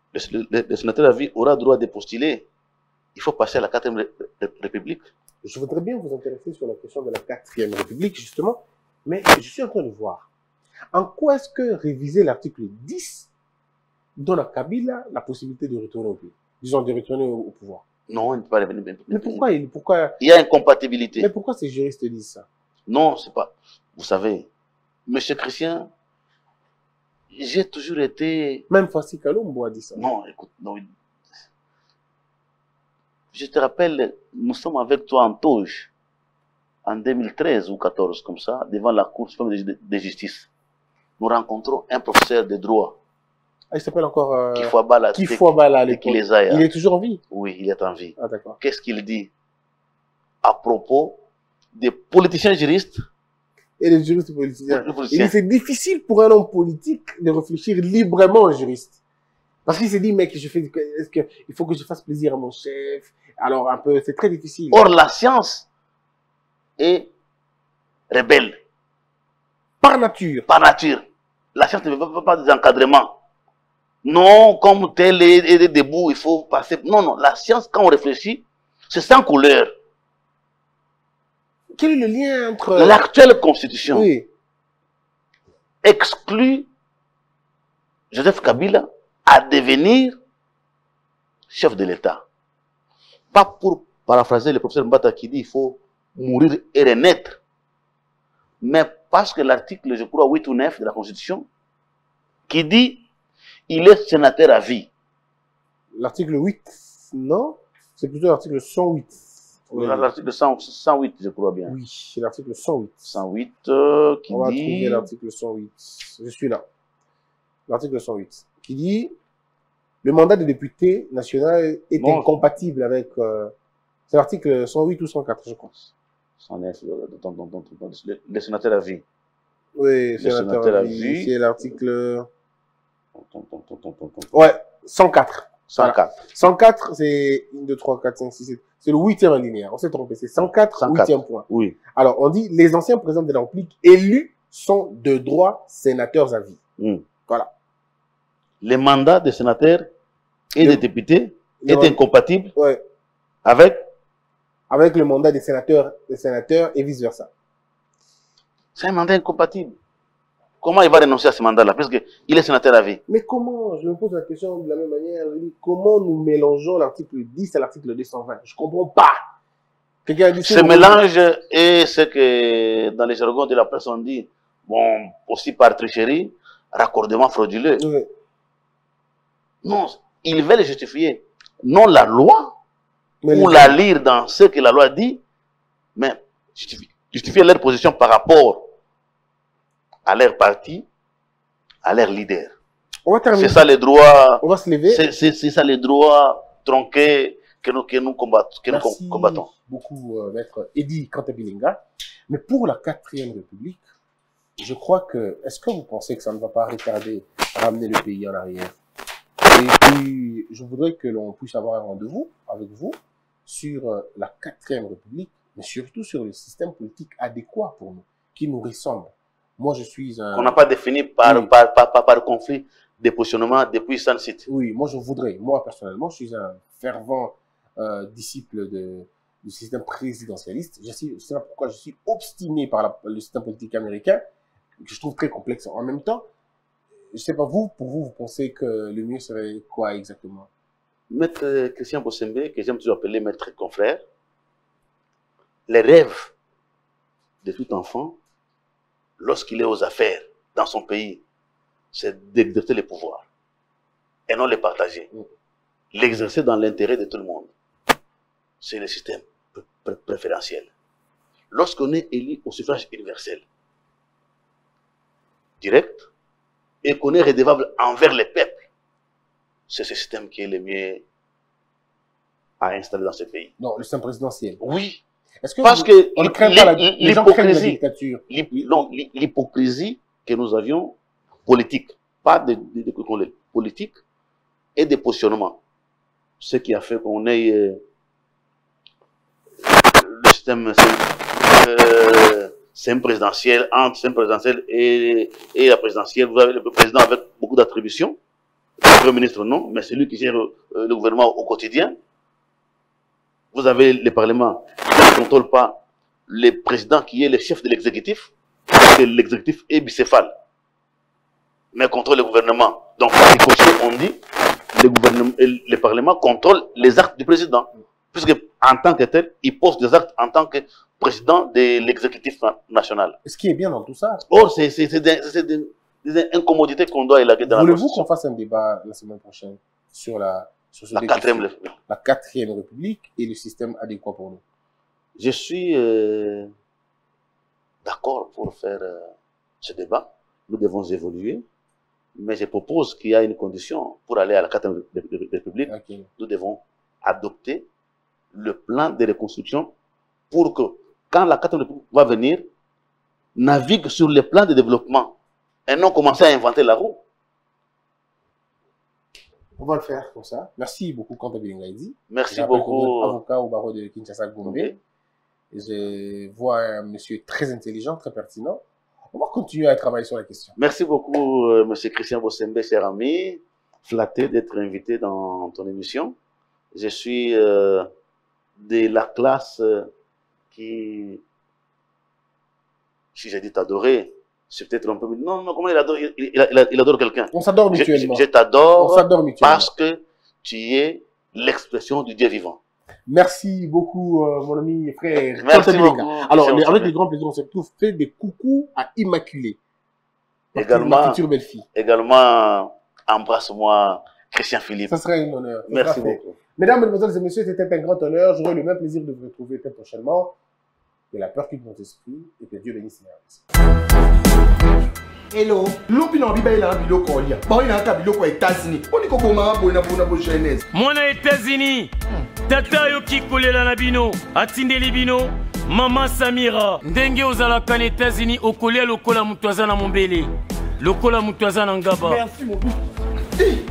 le, le, le sénateur à vie aura droit de postuler. Il faut passer à la quatrième ré, ré, République. Je voudrais bien vous intéresser sur la question de la quatrième République, justement, mais je suis en train de voir. En quoi est-ce que réviser l'article dix donne à Kabila la possibilité de retourner au pays, disons de retourner au, au pouvoir? Non, il ne peut pas revenir. Mais pourquoi il, pourquoi, il y a incompatibilité. Mais pourquoi ces juristes disent ça? Non, c'est pas. Vous savez, Monsieur Christian, j'ai toujours été. Même Fassi Kalombo a dit ça. Non, écoute, non. Je te rappelle, nous sommes avec toi en Toge, en deux mille treize ou deux mille quatorze, comme ça, devant la Cour suprême de, de justice. Nous rencontrons un professeur de droit. Ah, il s'appelle encore euh, Kifouabala. Kifouabala. Il est toujours en vie? Oui, il est en vie. Ah, d'accord. Qu'est-ce qu'il dit à propos des politiciens juristes et des juristes politiciens? Les Il c'est difficile pour un homme politique de réfléchir librement aux juristes. Parce qu'il s'est dit, mec, je fais, est-ce que, il faut que je fasse plaisir à mon chef. Alors, un peu, c'est très difficile. Or, la science est rebelle. Par nature. Par nature. La science ne veut pas des encadrements. Non, comme tel est, est debout, il faut passer. Non, non, la science, quand on réfléchit, c'est sans couleur. Quel est le lien entre... L'actuelle constitution oui. exclut Joseph Kabila à devenir chef de l'État. Pas pour paraphraser le professeur Mbata qui dit il faut mourir et renaître, mais parce que l'article, je crois, huit ou neuf de la Constitution, qui dit il est sénateur à vie. L'article huit, non? C'est plutôt l'article cent huit. Oui. L'article cent huit, je crois bien. Oui, c'est l'article cent huit. cent huit euh, qui On va dit... trouver l'article cent huit. Je suis là. L'article cent huit. Qui dit le mandat de député national est non. incompatible avec... Euh, c'est l'article cent huit ou cent quatre, je pense. cent neuf, le sénateur à vie. Oui, le sénateur à vie. C'est l'article... Ouais, cent quatre. cent quatre. Voilà. cent quatre, c'est un, deux, trois, quatre, cinq, six, sept. C'est le huitième alinéa. On s'est trompé. C'est cent quatre, huitième point. Oui. Alors, on dit les anciens présidents de la République élus sont de droit sénateurs à vie. Mm. Voilà. Les mandats des sénateurs et le, des députés est incompatible ouais. avec avec le mandat des sénateurs, des sénateurs et vice versa. C'est un mandat incompatible. Comment il va renoncer à ce mandat-là, puisqu'il est sénateur à vie? Mais comment, je me pose la question de la même manière, comment nous mélangeons l'article dix à l'article deux cent vingt? Je ne comprends pas. A dit ce mélange est ce que dans les jargons de la presse on dit, bon, aussi par tricherie, raccordement frauduleux. Oui. Non, ils veulent justifier, non la loi, mais ou la lire dans ce que la loi dit, mais justifier, justifier leur position par rapport à leur parti, à leur leader. C'est ça les droits. On va se lever. C'est ça les droits tronqués que nous, que nous, combattons, que Merci nous combattons. beaucoup, euh, maître Eddy Kantabilinga. Mais pour la quatrième République, je crois que, est-ce que vous pensez que ça ne va pas retarder, ramener le pays en arrière? Et puis, je voudrais que l'on puisse avoir un rendez-vous avec vous sur euh, la quatrième République, mais surtout sur le système politique adéquat pour nous, qui nous ressemble. Moi, je suis un... Qu'on n'a pas défini par, oui. par, par, par, par conflit de positionnement depuis San City. Oui, moi, je voudrais. Moi, personnellement, je suis un fervent euh, disciple de, du système présidentialiste. Je sais, je sais pas pourquoi je suis obstiné par la, le système politique américain, que je trouve très complexe. En même temps, je sais pas, vous, pour vous, vous pensez que le mieux serait quoi exactement? Maître Christian Bossembe, que j'aime toujours appeler maître confrère, les rêves de tout enfant, lorsqu'il est aux affaires dans son pays, c'est d'exercer le pouvoir et non le partager. Mm. L'exercer dans l'intérêt de tout le monde. C'est le système pr préférentiel. Lorsqu'on est élu au suffrage universel, direct, et qu'on est redevable envers les peuples, c'est ce système qui est le mieux à installer dans ce pays. Non, le système présidentiel. Oui. Est-ce que Parce vous, que on ne craint pas la, l'hypocrisie, l'hypocrisie que nous avions politique, pas de, de, de, de politique et de positionnement, ce qui a fait qu'on ait euh, le système euh, système présidentiel entre système présidentiel et, et la présidentielle. Vous avez le président avec beaucoup d'attributions, Premier ministre, non, mais c'est lui qui gère euh, le gouvernement au quotidien. Vous avez le Parlement qui ne contrôle pas le président qui est le chef de l'exécutif, parce que l'exécutif est bicéphale, mais contrôle le gouvernement. Donc, on dit le, gouvernement, le Parlement contrôle les actes du président, puisque en tant que tel, il pose des actes en tant que président de l'exécutif national. Ce qui est bien dans tout ça. Or, c'est des, des, des incommodités qu'on doit élaguer dans la Voulez-vous qu'on fasse un débat la semaine prochaine sur la, sur ce la, quatrième, la quatrième République et le système adéquat pour nous? Je suis euh, d'accord pour faire euh, ce débat. Nous devons évoluer. Mais je propose qu'il y a une condition pour aller à la quatrième République. Okay. Nous devons adopter le plan de reconstruction pour que, quand la quatrième République va venir, navigue sur le plan de développement et non commencer à inventer la roue. On va le faire comme ça. Merci beaucoup, Kanta Bilingaïdi. Merci beaucoup. Avocat au barreau de Kinshasa Gombe. Okay. Je vois un monsieur très intelligent, très pertinent. On va continuer à travailler sur la question. Merci beaucoup, euh, monsieur Christian Bossembe, cher ami. Flatté d'être invité dans ton émission. Je suis euh, de la classe euh, qui, si j'ai dit t'adorer, c'est peut-être un peu... Non, non, comment il adore, il, il, il, il adore quelqu'un. On s'adore mutuellement. Je, je t'adore parce que tu es l'expression du Dieu vivant. Merci beaucoup, euh, mon ami et frère. Merci beaucoup. Alors, les, avec les grands plaisirs, on se retrouve, fait des coucous à Immaculée. Également, ma future belle-fille. Également, embrasse-moi, Christian Philippe. Ça serait un honneur. Merci beaucoup. Mesdames, Mesdemoiselles et Messieurs, c'était un grand honneur. J'aurai le même plaisir de vous retrouver très prochainement. Que la peur quitte mon esprit et que Dieu bénisse les hommes. Hello. Lopino biba ila bilo ko lia. Ba ina ka bilo ko États-Unis. Oni ko ko ma bona bona bo jeunesse. Mwana États-Unis. Tata yo kikolela na bino, atindeli bino, Mama Samira. Ndenge ozalaka na États-Unis okolia lokola mutu aza na mombele. Lokola mutu aza na ngaba. Merci mon but. Hey.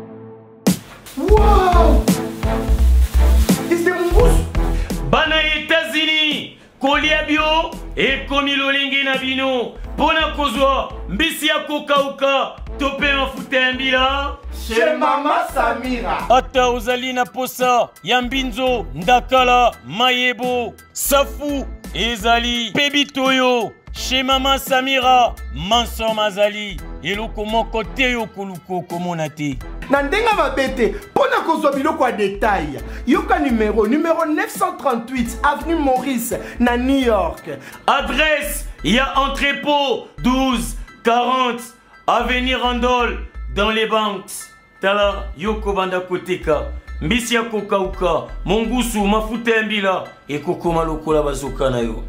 Wow! C'est mon bouche. Bana États-Unis, kolia bio e komi lolingi na bino. Pona kozwa mbisi ya kokauka tope mafuta ya mbila chez Mama Samira. Ata ozali na posa ya mbinzo ndakala mayebo safu ezali pebitoyo chez Mama Samira manso mazali eloko moko te yo koluko komona te na ndenga mabete pona kozwa biloko ya détail yoka numéro numéro neuf cent trente-huit avenue Maurice na New York. Adresse il y a entrepôt douze quarante avenue Randol dans les banques. Tala yoko banda koteka mbisi ya kokauka mongusu mafuta ya mbila ekokoma lokola bazoka na yo.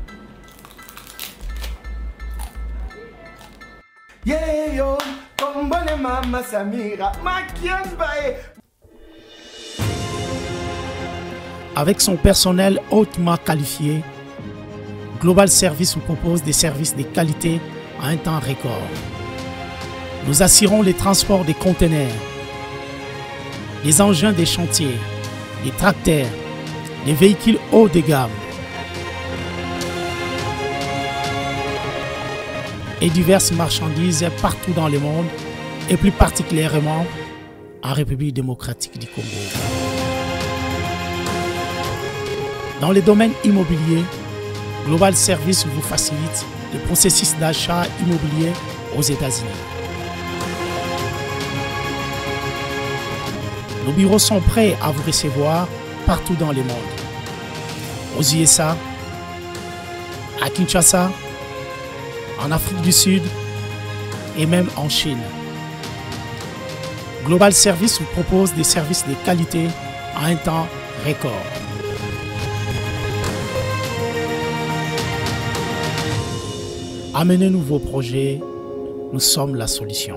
Yeah yo kombone Mama Samira makiambae. Avec son personnel hautement qualifié, Global Service vous propose des services de qualité à un temps record. Nous assurons les transports des conteneurs, les engins des chantiers, les tracteurs, les véhicules haut de gamme et diverses marchandises partout dans le monde et plus particulièrement en République démocratique du Congo. Dans le domaine immobilier, Global Service vous facilite le processus d'achat immobilier aux États-Unis. Nos bureaux sont prêts à vous recevoir partout dans le monde. Aux U S A, à Kinshasa, en Afrique du Sud et même en Chine. Global Service vous propose des services de qualité à un temps record. Amenez-nous vos projets, nous sommes la solution.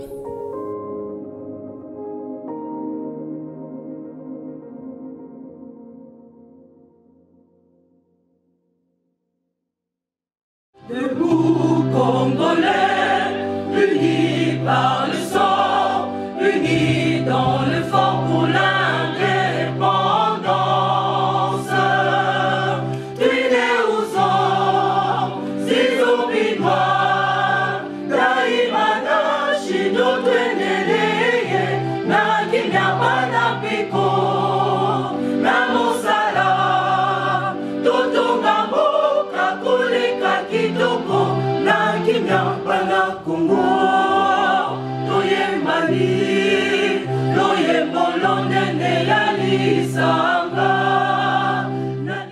Debout Congolais, unis par le sang, unis dans le fort pour l'indépendance. Unis aux hommes, si opinois, daimana, chino, teneleye, nagi Congo.